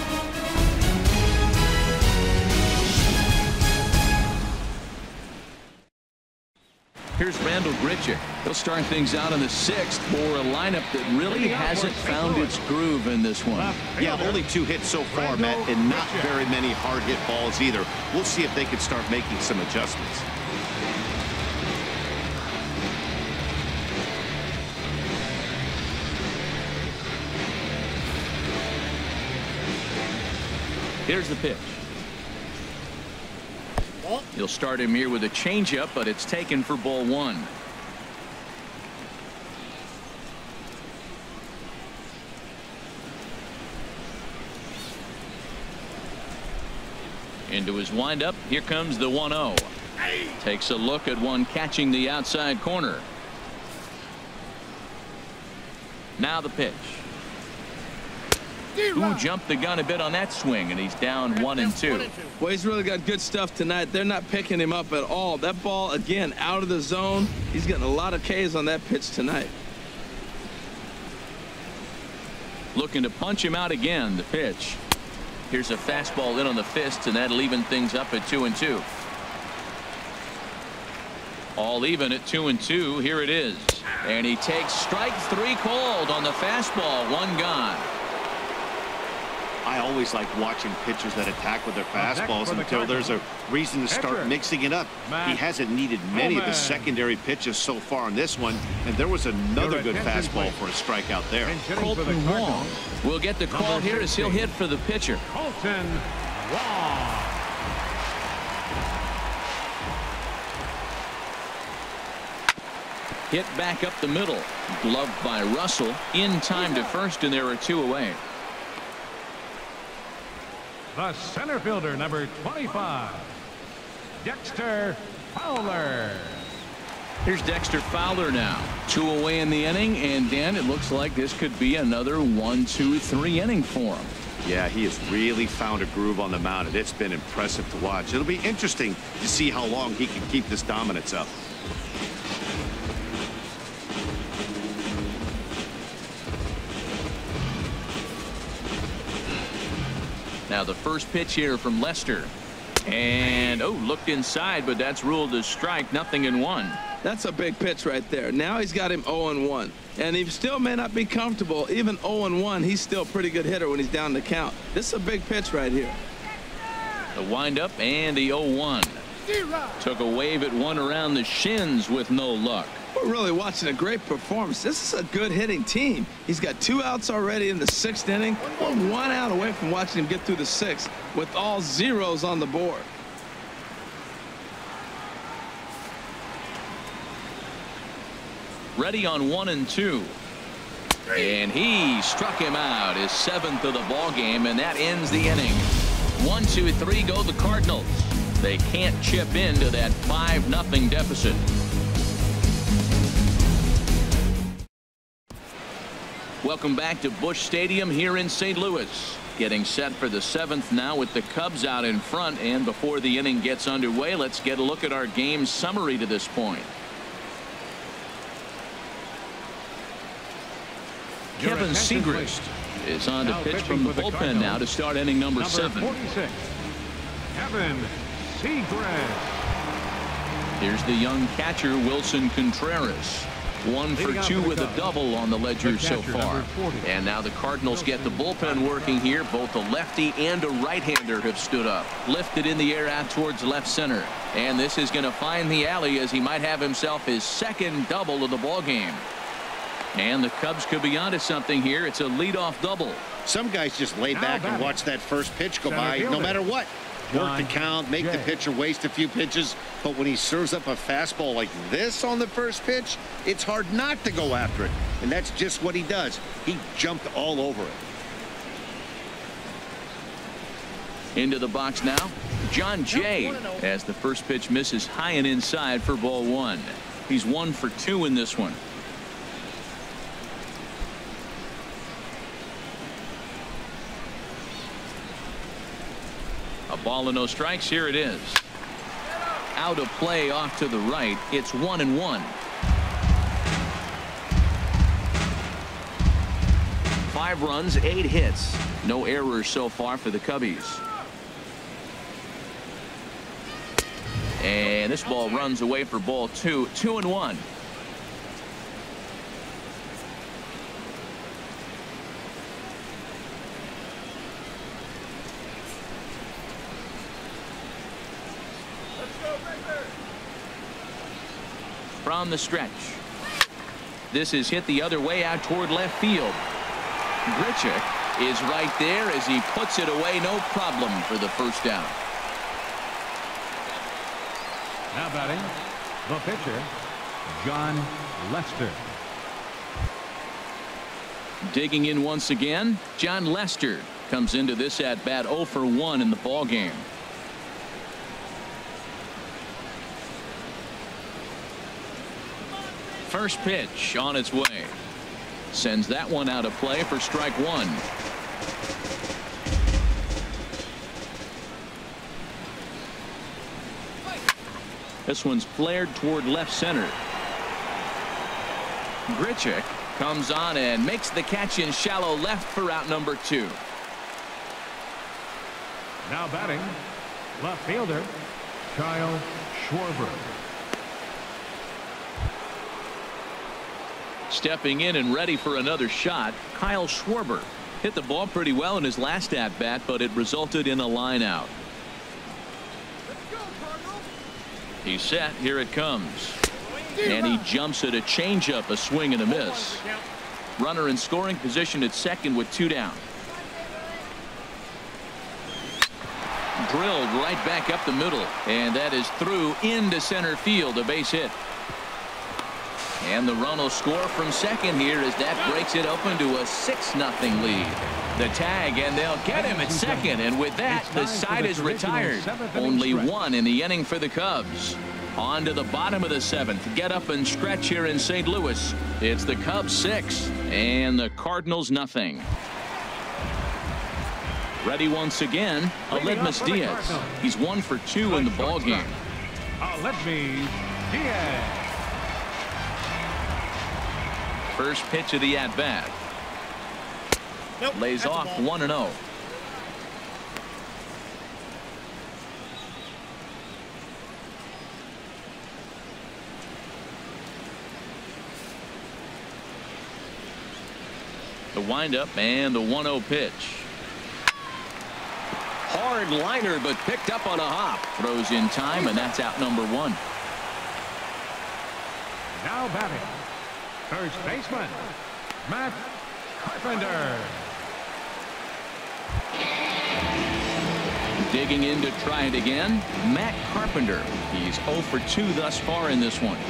S1: Here's Randall Grichuk. He'll start things out in the sixth for a lineup that really hasn't found its groove in this one.
S2: Yeah, only two hits so far, Matt, and not very many hard hit balls either. We'll see if they can start making some adjustments.
S1: Here's the pitch. He'll start him here with a changeup, but it's taken for ball one. Into his windup. Here comes the one oh. Takes a look at one catching the outside corner. Now the pitch. who jumped the gun a bit on that swing, and he's down one and two.
S4: Well, he's really got good stuff tonight. They're not picking him up at all. That ball, again, out of the zone. He's getting a lot of Ks on that pitch tonight.
S1: Looking to punch him out again. The pitch. Here's a fastball in on the fist, and that'll even things up at two and two. All even at two and two. Here it is. And he takes strike three called on the fastball. One gone.
S2: I always like watching pitchers that attack with their fastballs until there's a reason to start mixing it up. He hasn't needed many of the secondary pitches so far in this one, and there was another good fastball for a strikeout there.
S1: Colton Wong will get the call here as he'll hit for the pitcher.
S3: Colton Wong.
S1: Hit back up the middle. Gloved by Russell. In time to first, and there are two away.
S3: The center fielder, number twenty-five, Dexter Fowler.
S1: Here's Dexter Fowler now. Two away in the inning, and Dan, it looks like this could be another one, two, three inning for him.
S2: Yeah, he has really found a groove on the mound, and it's been impressive to watch. It'll be interesting to see how long he can keep this dominance up.
S1: Now the first pitch here from Lester. And, oh, looked inside, but that's ruled as strike. Nothing in one.
S4: That's a big pitch right there. Now he's got him oh and one. And he still may not be comfortable. Even oh and one, he's still a pretty good hitter when he's down the count. This is a big pitch right here.
S1: The windup and the oh one. Took a wave at one around the shins with no luck.
S4: We're really watching a great performance. This is a good hitting team. He's got two outs already in the sixth inning. We're one out away from watching him get through the sixth with all zeros on the board.
S1: Ready on one and two. And he struck him out, his seventh of the ball game, and that ends the inning. One, two, three go the Cardinals. They can't chip into that five nothing deficit. Welcome back to Busch Stadium here in Saint Louis. Getting set for the seventh now with the Cubs out in front. And before the inning gets underway, let's get a look at our game summary to this point.
S3: Your
S1: Kevin
S3: attention,
S1: Segrist
S3: please.
S1: is on to
S3: Now
S1: pitch
S3: pitching
S1: from the
S3: for the
S1: bullpen
S3: Cardinals,
S1: now to start inning number,
S3: number
S1: seven.
S3: forty-six, Kevin Segrist.
S1: Here's the young catcher, Wilson Contreras. One for two with a double on the ledger so far. And now the Cardinals get the bullpen working here. Both a lefty and a right-hander have stood up. Lifted in the air out towards left center. And this is going to find the alley as he might have himself his second double of the ball game. And the Cubs could be onto something here. It's a leadoff double.
S2: Some guys just lay back and watch that first pitch go by no matter what. Work the count, make the pitcher waste a few pitches, but when he serves up a fastball like this on the first pitch, it's hard not to go after it. And that's just what he does. He jumped all over it.
S1: Into the box now, John Jay, as the first pitch misses high and inside for ball one. He's one for two in this one. A ball and no strikes. Here it is. Out of play off to the right. It's one and one. Five runs, eight hits. No errors so far for the Cubbies. And this ball runs away for ball two. Two and one. From the stretch. This is hit the other way out toward left field. Grichuk is right there as he puts it away. No problem for the first down.
S3: Now batting, the pitcher, John Lester.
S1: Digging in once again, John Lester comes into this at bat oh for one in the ball game. First pitch on its way. Sends that one out of play for strike one. This one's flared toward left center. Grichuk comes on and makes the catch in shallow left for out number two.
S3: Now batting, left fielder, Kyle Schwarber.
S1: Stepping in and ready for another shot, Kyle Schwarber hit the ball pretty well in his last at bat, but it resulted in a line out. He's set. Here it comes. And he jumps at a changeup, a swing and a miss. Runner in scoring position at second with two down. Drilled right back up the middle, and that is through into center field, a base hit. And the run will score from second here as that breaks it open to a six nothing lead. The tag, and they'll get him at second, and with that the side is retired. Only one in the inning for the Cubs. On to the bottom of the seventh. Get up and stretch here in Saint Louis. It's the Cubs six and the Cardinals nothing. Ready once again, Aledmys Diaz. He's one for two in the ball game.
S3: Aledmys Diaz.
S1: First pitch of the at bat.
S5: Nope,
S1: lays off one and oh. The windup and the one oh pitch. Hard liner, but picked up on a hop. Throws in time, and that's out number one.
S3: Now batting, first baseman, Matt Carpenter.
S1: Digging in to try it again, Matt Carpenter. He's oh for two thus far in this one.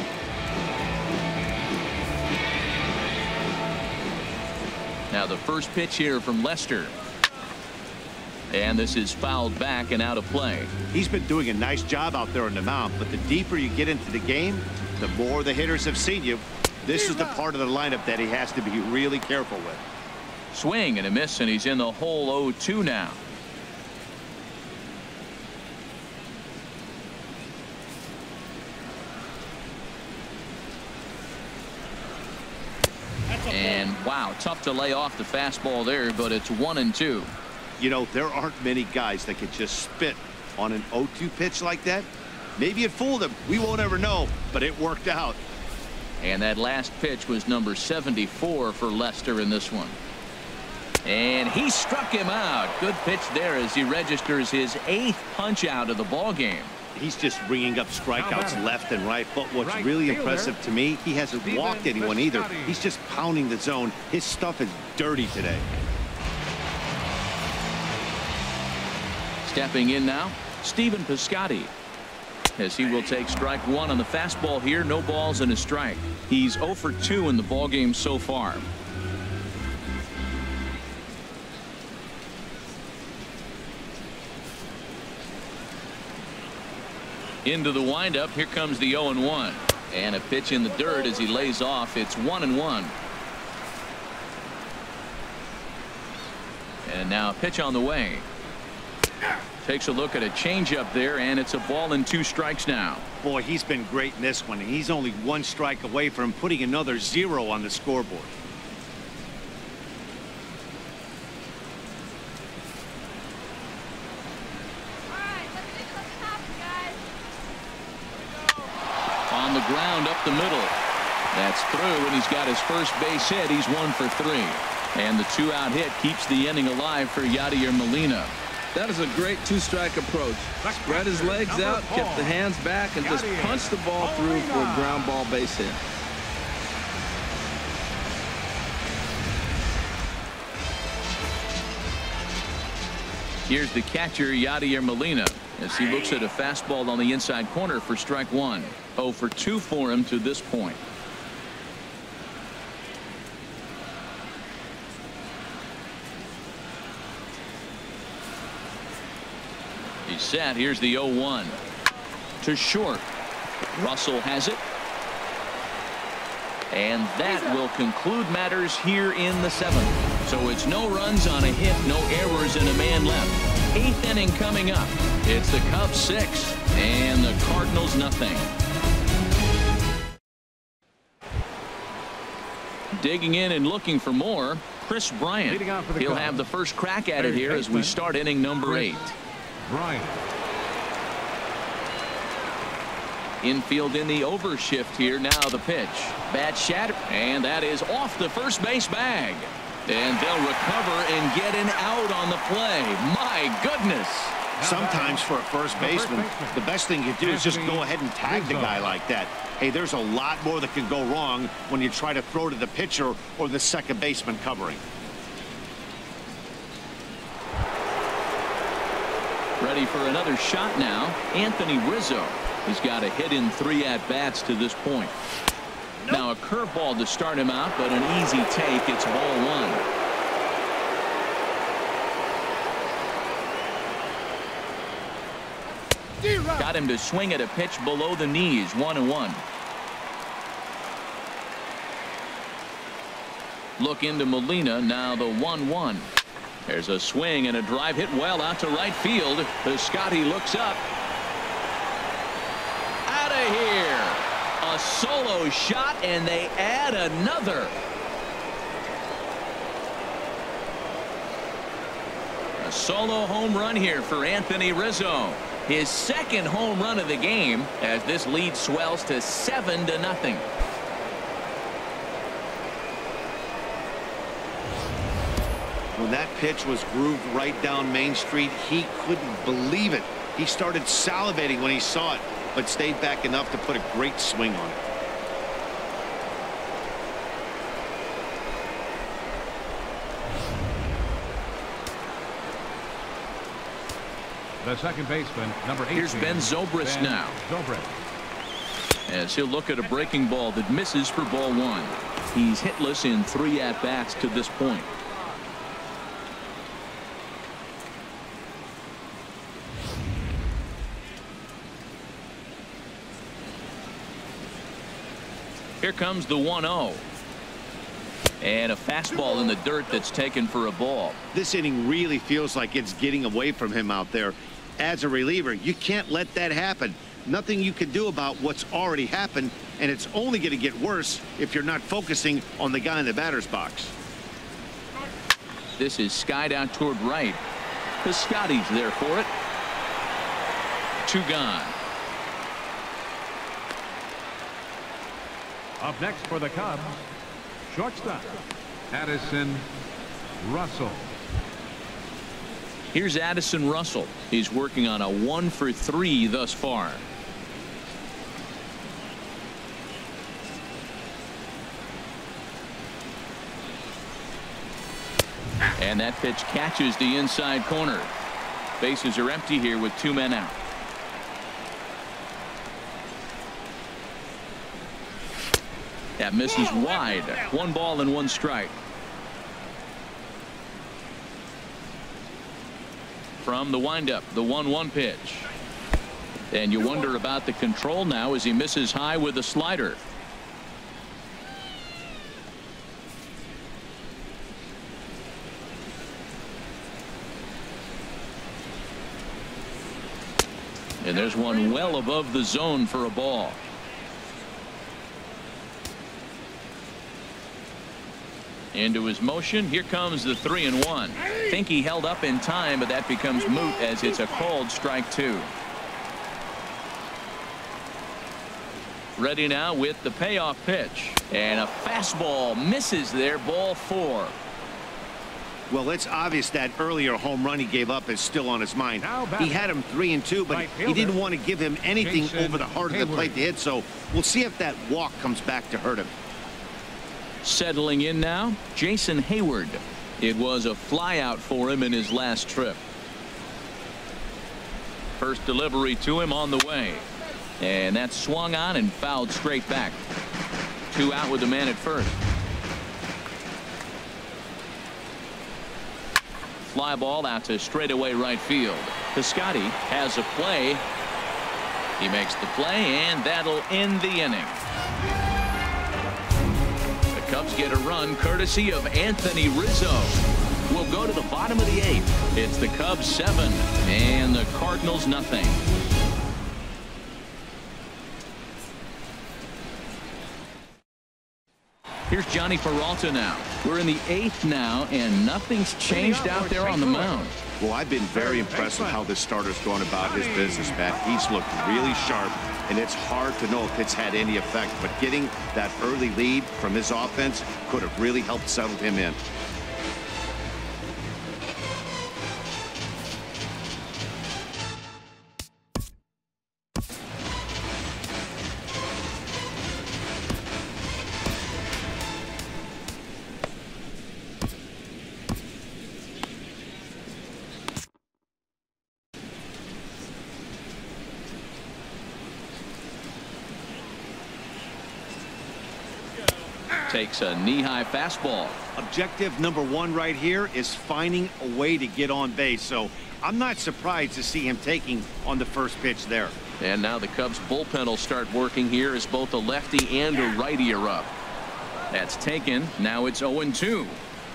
S1: Now the first pitch here from Lester. And this is fouled back and out of play.
S2: He's been doing a nice job out there on the mound, but the deeper you get into the game, the more the hitters have seen you. This is the part of the lineup that he has to be really careful with.
S1: Swing and a miss, and he's in the hole oh two now. And wow, tough to lay off the fastball there, but it's one and two.
S2: You know, there aren't many guys that can just spit on an oh two pitch like that. Maybe it fooled him. We won't ever know, but it worked out.
S1: And that last pitch was number seventy-four for Lester in this one. And he struck him out. Good pitch there as he registers his eighth punch out of the ball game.
S2: He's just bringing up strikeouts left and right. But what's
S3: Right
S2: really
S3: fielder,
S2: impressive to me, he hasn't
S3: Steven
S2: walked anyone either.
S3: Piscotty.
S2: He's just pounding the zone. His stuff is dirty today.
S1: Stepping in now, Steven Piscotty, as he will take strike one on the fastball here. No balls and a strike. He's oh for two in the ball game so far. Into the windup. Here comes the oh and one. And a pitch in the dirt as he lays off. It's one and one. And now a pitch on the way. Takes a look at a changeup there, and it's a ball and two strikes now.
S2: Boy, he's been great in this one. He's only one strike away from putting another zero on the scoreboard.
S1: On the ground up the middle. That's through, and he's got his first base hit. He's one for three. And the two-out hit keeps the inning alive for Yadier Molina.
S4: That is a great two-strike approach. Spread his legs out, kept the hands back, and just punched the ball through for a ground ball base hit.
S1: Here's the catcher, Yadier Molina, as he looks at a fastball on the inside corner for strike one. oh for two for him to this point. He's set. Here's the oh one. To short. Russell has it. And that will conclude matters here in the seventh. So it's no runs on a hit, no errors, and a man left. Eighth inning coming up. It's the Cubs six and the Cardinals nothing. Digging in and looking for more, Chris Bryant. He'll
S3: Cubs.
S1: have the first crack at it here as we start inning number
S3: Chris
S1: eight.
S3: Bryant.
S1: Infield in the overshift here. Now the pitch. Bat shatter. And that is off the first base bag. And they'll recover and get an out on the play. My goodness.
S2: Sometimes for a first baseman, the best thing you do is just go ahead and tag the guy like that. Hey, there's a lot more that can go wrong when you try to throw to the pitcher or the second baseman covering.
S1: Ready for another shot now. Anthony Rizzo. He's got a hit in three at-bats to this point. Nope. Now a curveball to start him out, but an easy take. It's ball one. Got him to swing at a pitch below the knees. One and one. Look into Molina. Now the one one. There's a swing and a drive hit well out to right field. Piscotty looks up. Out of here. A solo shot, and they add another. A solo home run here for Anthony Rizzo. His second home run of the game as this lead swells to seven to nothing.
S2: When that pitch was grooved right down Main Street, he couldn't believe it. He started salivating when he saw it, but stayed back enough to put a great swing on it.
S3: The second baseman, number eighteen.
S1: Here's Ben Zobrist
S3: Ben
S1: now.
S3: Zobrist.
S1: As he'll look at a breaking ball that misses for ball one. He's hitless in three at-bats to this point. Here comes the one oh. And a fastball in the dirt that's taken for a ball.
S2: This inning really feels like it's getting away from him out there. As a reliever, you can't let that happen. Nothing you can do about what's already happened, and it's only going to get worse if you're not focusing on the guy in the batter's box.
S1: This is skied out toward right. Piscotty's there for it. Two gone.
S3: Up next for the Cubs, shortstop, Addison Russell.
S1: Here's Addison Russell. He's working on a one for three thus far. And that pitch catches the inside corner. Bases are empty here with two men out. That misses wide. One ball and one strike. From the windup, the one one pitch. And you wonder about the control now as he misses high with a slider. And there's one well above the zone for a ball. Into his motion. Here comes the three and one. Think he held up in time, but that becomes moot as it's a called strike two. Ready now with the payoff pitch. And a fastball misses there. Ball four.
S2: Well, it's obvious that earlier home run he gave up is still on his mind. He had him three and two, but he didn't want to give him anything
S3: Jason
S2: over the heart of the plate to hit. So we'll see if that walk comes back to hurt him.
S1: Settling in now, Jason Hayward. It was a flyout for him in his last trip. First delivery to him on the way. And that swung on and fouled straight back. Two out with the man at first. Fly ball out to straightaway right field. Piscotty has a play. He makes the play, and that'll end the inning. Cubs get a run courtesy of Anthony Rizzo. We'll go to the bottom of the eighth. It's the Cubs seven and the Cardinals nothing. Here's Johnny Peralta now. We're in the eighth now, and nothing's changed out there on the mound.
S2: Well, I've been very impressed with how this starter's going about his business, Matt. He's looked really sharp, and it's hard to know if it's had any effect. But getting that early lead from his offense could have really helped settle him in.
S1: Takes a knee-high fastball.
S2: Objective number one right here is finding a way to get on base. So I'm not surprised to see him taking on the first pitch there.
S1: And now the Cubs bullpen will start working here as both a lefty and a righty are up. That's taken. Now it's oh and two.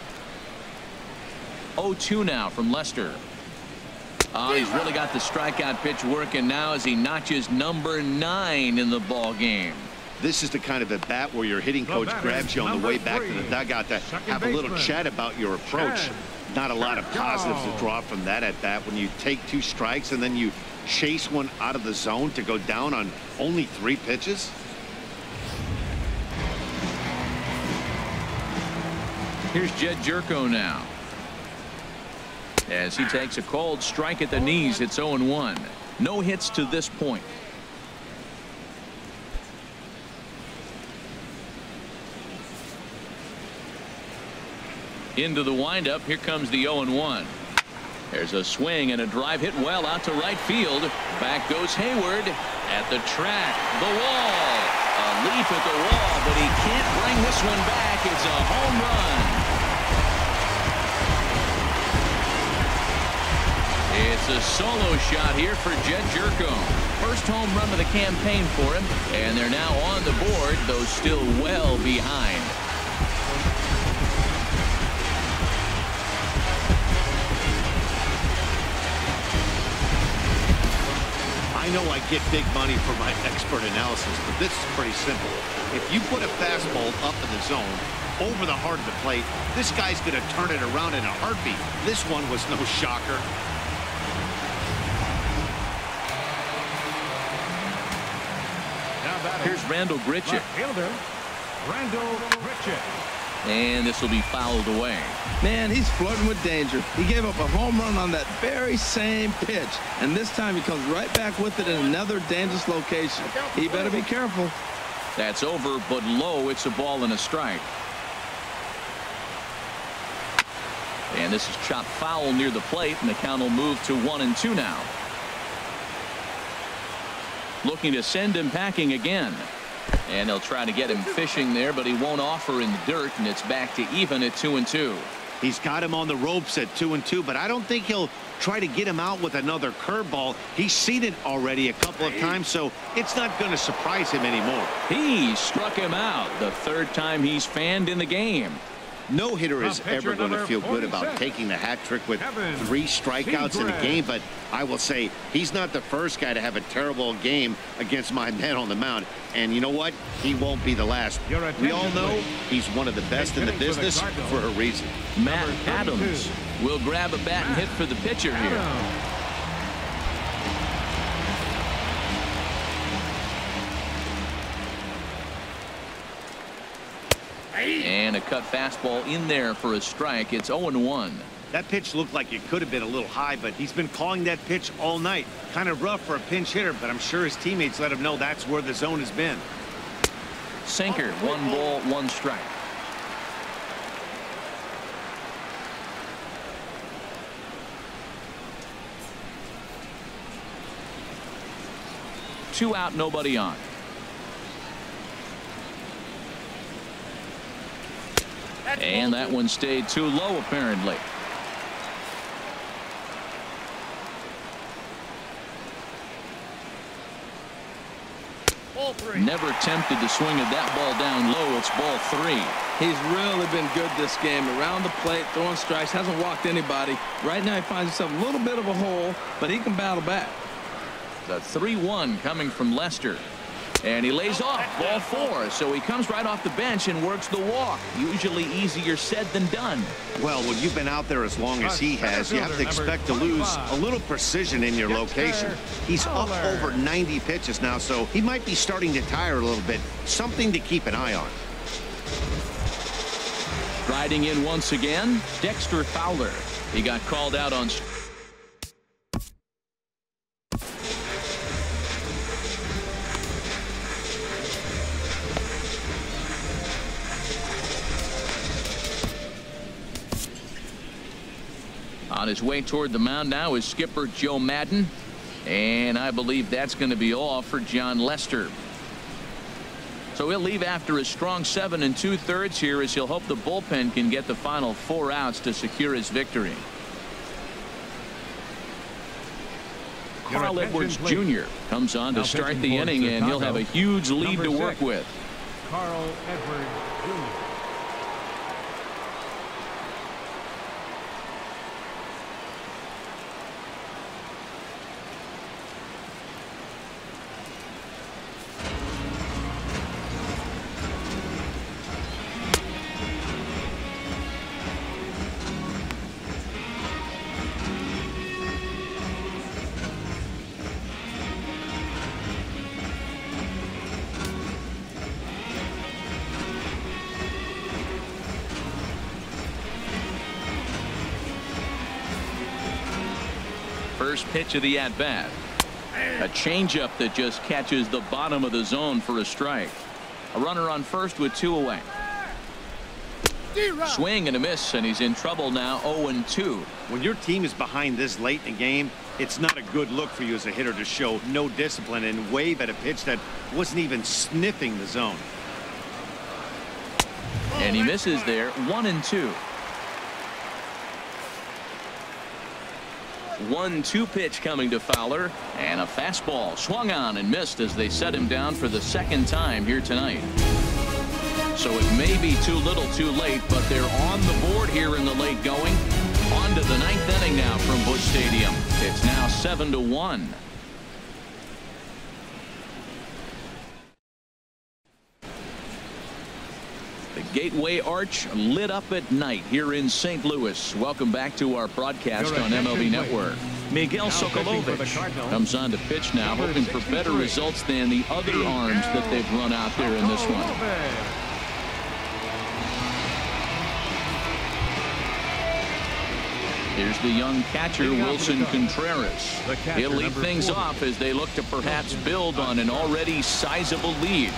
S1: oh two now from Lester. Oh, he's really got the strikeout pitch working now as he notches number nine in the ball game.
S2: This is the kind of at bat where your hitting coach grabs you on the way back to the dugout to have a little chat about your approach. Not a lot of positives to draw from that at bat when you take two strikes and then you chase one out of the zone to go down on only three pitches.
S1: Here's Jed Jerko now. As he takes a cold strike at the knees, it's oh and one. No hits to this point. Into the windup. Here comes the oh and one. There's a swing and a drive hit well out to right field. Back goes Hayward at the track. The wall. A leap at the wall, but he can't bring this one back. It's a home run. It's a solo shot here for Jed Jerko. First home run of the campaign for him, and they're now on the board, though still well behind.
S2: I know I get big money for my expert analysis, but this is pretty simple. If you put a fastball up in the zone over the heart of the plate, this guy's going to turn it around in a heartbeat. This one was no shocker.
S1: Here's Randall Grichuk.
S3: Left fielder, Randall Grichuk.
S1: And this will be fouled away.
S4: Man, he's flirting with danger. He gave up a home run on that very same pitch, and this time he comes right back with it in another dangerous location. He better be careful.
S1: That's over, but low. It's a ball and a strike. And this is chopped foul near the plate, and the count will move to one and two now. Looking to send him packing again. And they'll try to get him fishing there, but he won't offer in the dirt, and it's back to even at two and two.
S2: He's got him on the ropes at two and two, but I don't think he'll try to get him out with another curveball. He's seen it already a couple of times, so it's not going to surprise him anymore.
S1: He struck him out the third time he's fanned in the game.
S2: No hitter is ever going to feel good about taking the hat trick with three strikeouts in a game, but I will say he's not the first guy to have a terrible game against my man on the mound. And you know what? He won't be the last. We all know he's one of the best in the business for a reason.
S1: Matt Adams will grab a bat and hit for the pitcher here. And a cut fastball in there for a strike. It's oh and one.
S2: That pitch looked like it could have been a little high, but he's been calling that pitch all night. Kind of rough for a pinch hitter, but I'm sure his teammates let him know that's where the zone has been.
S1: Sinker, one ball, one strike. Two out, nobody on. And that one stayed too low, apparently. Never tempted to swing at that ball down low. It's ball three.
S4: He's really been good this game. Around the plate, throwing strikes, hasn't walked anybody. Right now he finds himself a little bit of a hole, but he can battle back.
S1: The three one coming from Lester. And he lays off ball four. So he comes right off the bench and works the walk. Usually easier said than done.
S2: Well, when you've been out there as long as he has, you have to expect to lose a little precision in your location. He's up over ninety pitches now, so he might be starting to tire a little bit. Something to keep an eye on.
S1: Riding in once again, Dexter Fowler. He got called out on. On his way toward the mound now is skipper Joe Madden. And I believe that's going to be all for John Lester. So he'll leave after a strong seven and two thirds here, as he'll hope the bullpen can get the final four outs to secure his victory. Carl Edwards Junior comes on to start the inning, and he'll have a huge lead to work with.
S3: Carl Edwards Junior
S1: First pitch of the at-bat. A changeup that just catches the bottom of the zone for a strike. A runner on first with two away. Swing and a miss, and he's in trouble now. oh and two.
S2: When your team is behind this late in the game, it's not a good look for you as a hitter to show no discipline and wave at a pitch that wasn't even sniffing the zone.
S1: And he misses there. One and two. one two pitch coming to Fowler, and a fastball swung on and missed as they set him down for the second time here tonight. So it may be too little too late, but they're on the board here in the late going. On to the ninth inning now from Busch Stadium. It's now seven to one. Gateway Arch lit up at night here in Saint Louis. Welcome back to our broadcast on M L B Network. Miguel Sokolovich comes on to pitch now, hoping for better results than the other arms that they've run out there in this one. Here's the young catcher, Wilson Contreras. He'll lead things off as they look to perhaps build on an already sizable lead.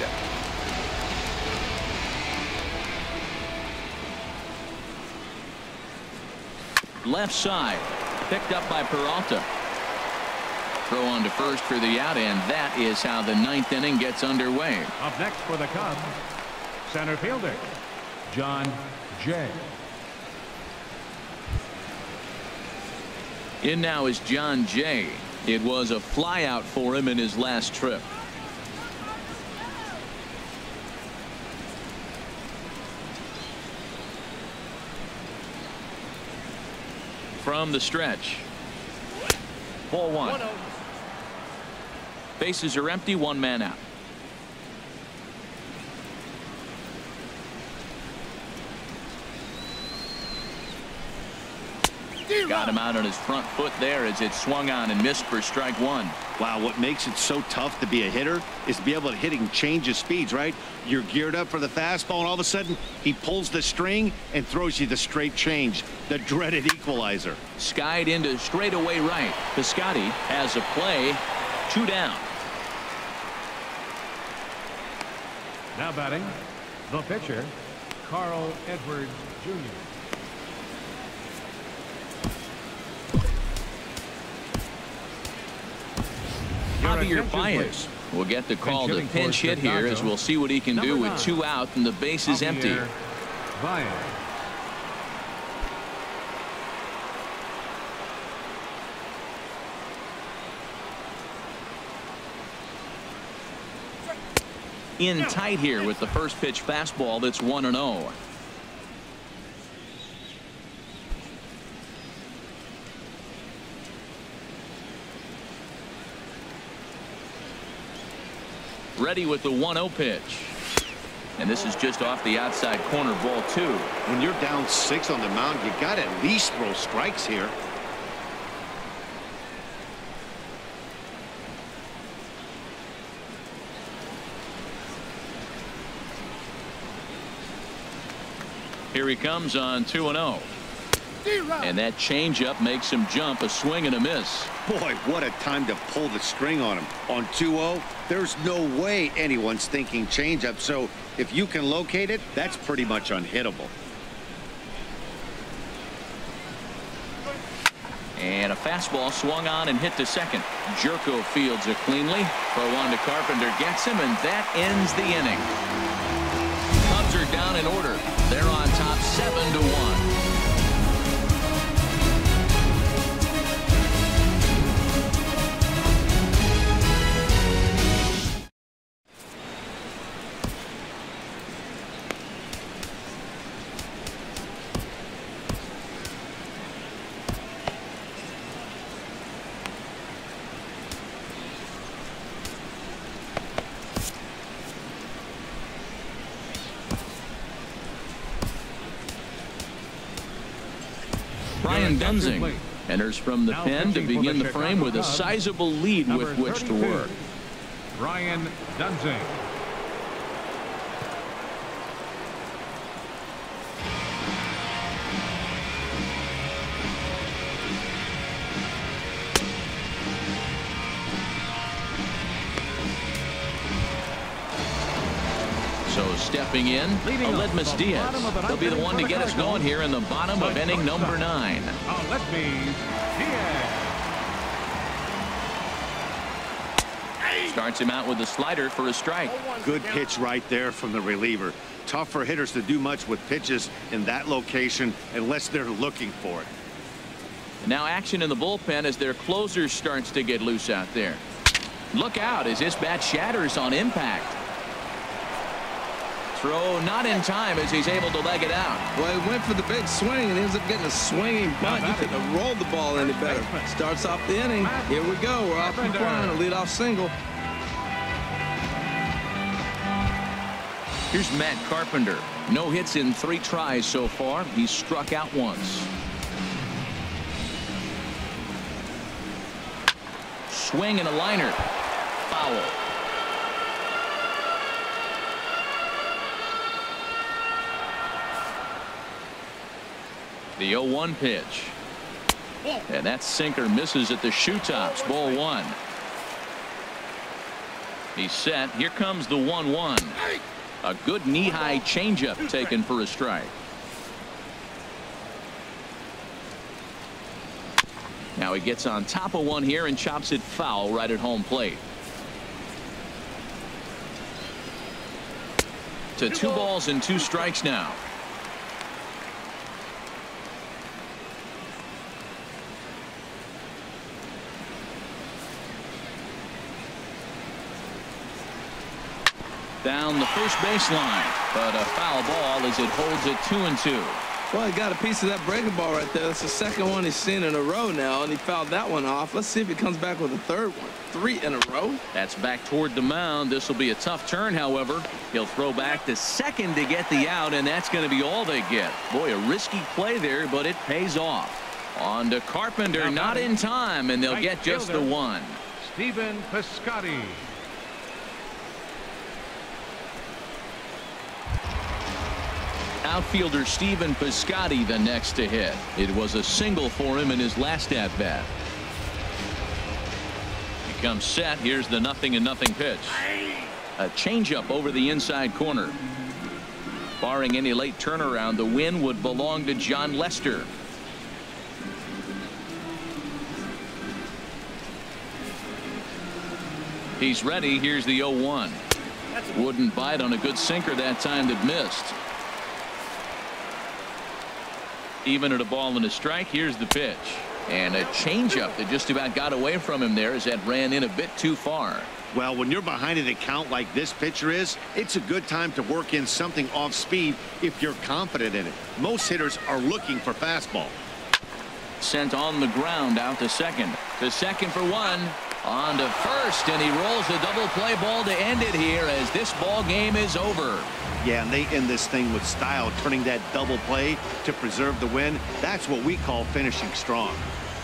S1: Left side, picked up by Peralta. Throw on to first for the out, and that is how the ninth inning gets underway.
S3: Up next for the Cubs, center fielder John Jay.
S1: In now is John Jay. It was a flyout for him in his last trip. From the stretch. Ball one. Bases are empty, one man out. Got him out on his front foot there as it swung on and missed for strike one.
S2: Wow, what makes it so tough to be a hitter is to be able to hitting change of speeds, right? You're geared up for the fastball, and all of a sudden he pulls the string and throws you the straight change, the dreaded equalizer.
S1: Skied into straightaway right. Piscotty has a play. Two down.
S3: Now batting, the pitcher, Carl Edwards Junior
S1: Javier Baez will get the call to pinch hit here, as we'll see what he can do with two out and the base is empty.
S3: Baez.
S1: in tight here with the first pitch fastball that's one and oh. Ready with the one oh pitch. And this is just off the outside corner, ball two.
S2: When you're down six on the mound, you got to at least throw strikes here.
S1: Here he comes on two and oh. And that changeup makes him jump. A swing and a miss.
S2: Boy, what a time to pull the string on him. On two oh, there's no way anyone's thinking changeup. So if you can locate it, that's pretty much unhittable.
S1: And a fastball swung on and hit to second. Jerko fields it cleanly. Throw on to Carpenter, gets him, and that ends the inning. Cubs are down in order. They're on top seven to one. Dunsing enters from the pen to begin the frame with a sizable lead with which to work.
S3: Ryan Dunsing.
S1: So stepping in, Aledmus Diaz. He'll be the one to get us going here in the bottom of inning number nine.
S3: Aledmus Diaz.
S1: Starts him out with a slider for a strike.
S2: Good pitch right there from the reliever. Tough for hitters to do much with pitches in that location unless they're looking for it.
S1: Now action in the bullpen as their closer starts to get loose out there. Look out as his bat shatters on impact. Throw not in time as he's able to leg it out.
S4: Well, he went for the big swing and ends up getting a swinging bunt. You couldn't have rolled the ball any better. Starts off the inning. Here we go. We're off and flying. A leadoff single.
S1: Here's Matt Carpenter. No hits in three tries so far. He's struck out once. Swing and a liner. Foul. The oh one pitch. And that sinker misses at the shoe tops. Ball one. He's set. Here comes the one one. A good knee-high changeup taken for a strike. Now he gets on top of one here and chops it foul right at home plate. To two balls and two strikes now. Down the first baseline, but a foul ball as it holds it two and two.
S4: Well, he got a piece of that breaking ball right there. That's the second one he's seen in a row now, and he fouled that one off. Let's see if he comes back with a third one. Three in a row.
S1: That's back toward the mound. This will be a tough turn, however. He'll throw back to second to get the out, and that's going to be all they get. Boy, a risky play there, but it pays off. On to Carpenter, not in time, and they'll get just the one.
S3: Stephen Piscotty.
S1: Outfielder Stephen Piscotty the next to hit. It was a single for him in his last at bat. He comes set. Here's the nothing and nothing pitch. A changeup over the inside corner. Barring any late turnaround, the win would belong to John Lester. He's ready. Here's the oh one. Wouldn't bite on a good sinker that time that missed. Even at a ball and a strike. Here's the pitch. And a changeup that just about got away from him there as that ran in a bit too far.
S2: Well, when you're behind an account like this pitcher is, it's a good time to work in something off speed if you're confident in it. Most hitters are looking for fastball.
S1: Sent on the ground out to second. To second for one. On to first, and he rolls the double play ball to end it here as this ball game is over.
S2: Yeah, and they end this thing with style, turning that double play to preserve the win. That's what we call finishing strong.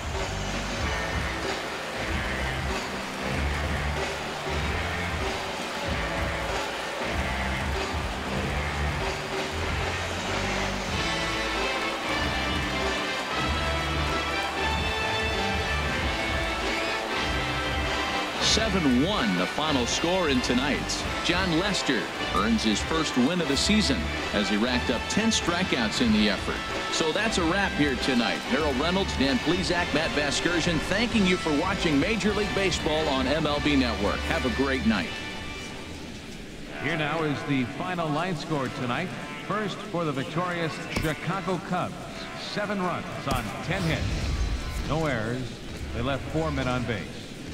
S1: seven one the final score in tonight's. John Lester earns his first win of the season as he racked up ten strikeouts in the effort. So that's a wrap here tonight. Harold Reynolds, Dan Plesac, Matt Vasgersian thanking you for watching Major League Baseball on M L B Network. Have a great night.
S3: Here now is the final line score tonight. First for the victorious Chicago Cubs. Seven runs on ten hits. No errors. They left four men on base.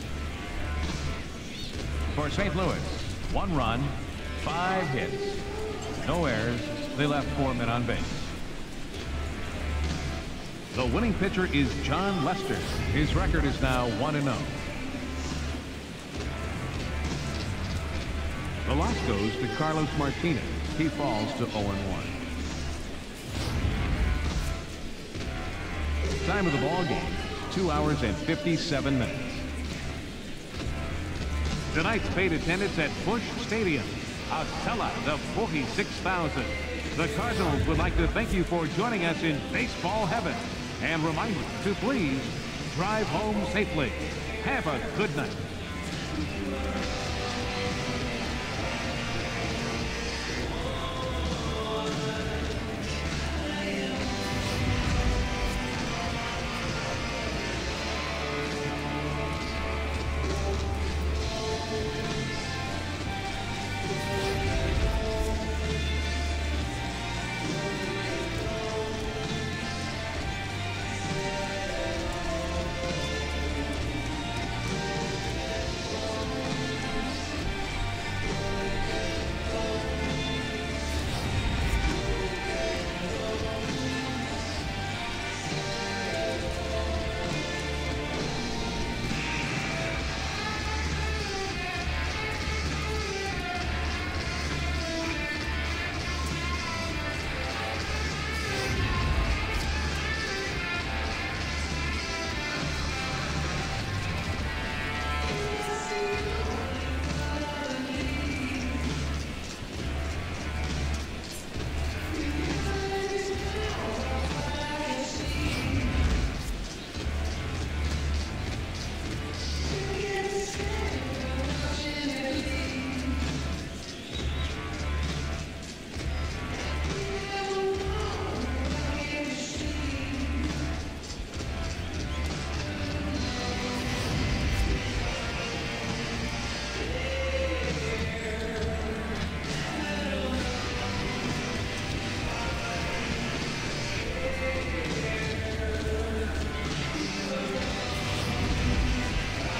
S3: For Saint Louis, one run, five hits, no errors. They left four men on base. The winning pitcher is John Lester. His record is now one and oh. The loss goes to Carlos Martinez. He falls to oh and one. Time of the ball game, two hours and fifty-seven minutes. Tonight's paid attendance at Busch Stadium, a sellout of forty-six thousand. The Cardinals would like to thank you for joining us in baseball heaven and remind you to please drive home safely. Have a good night.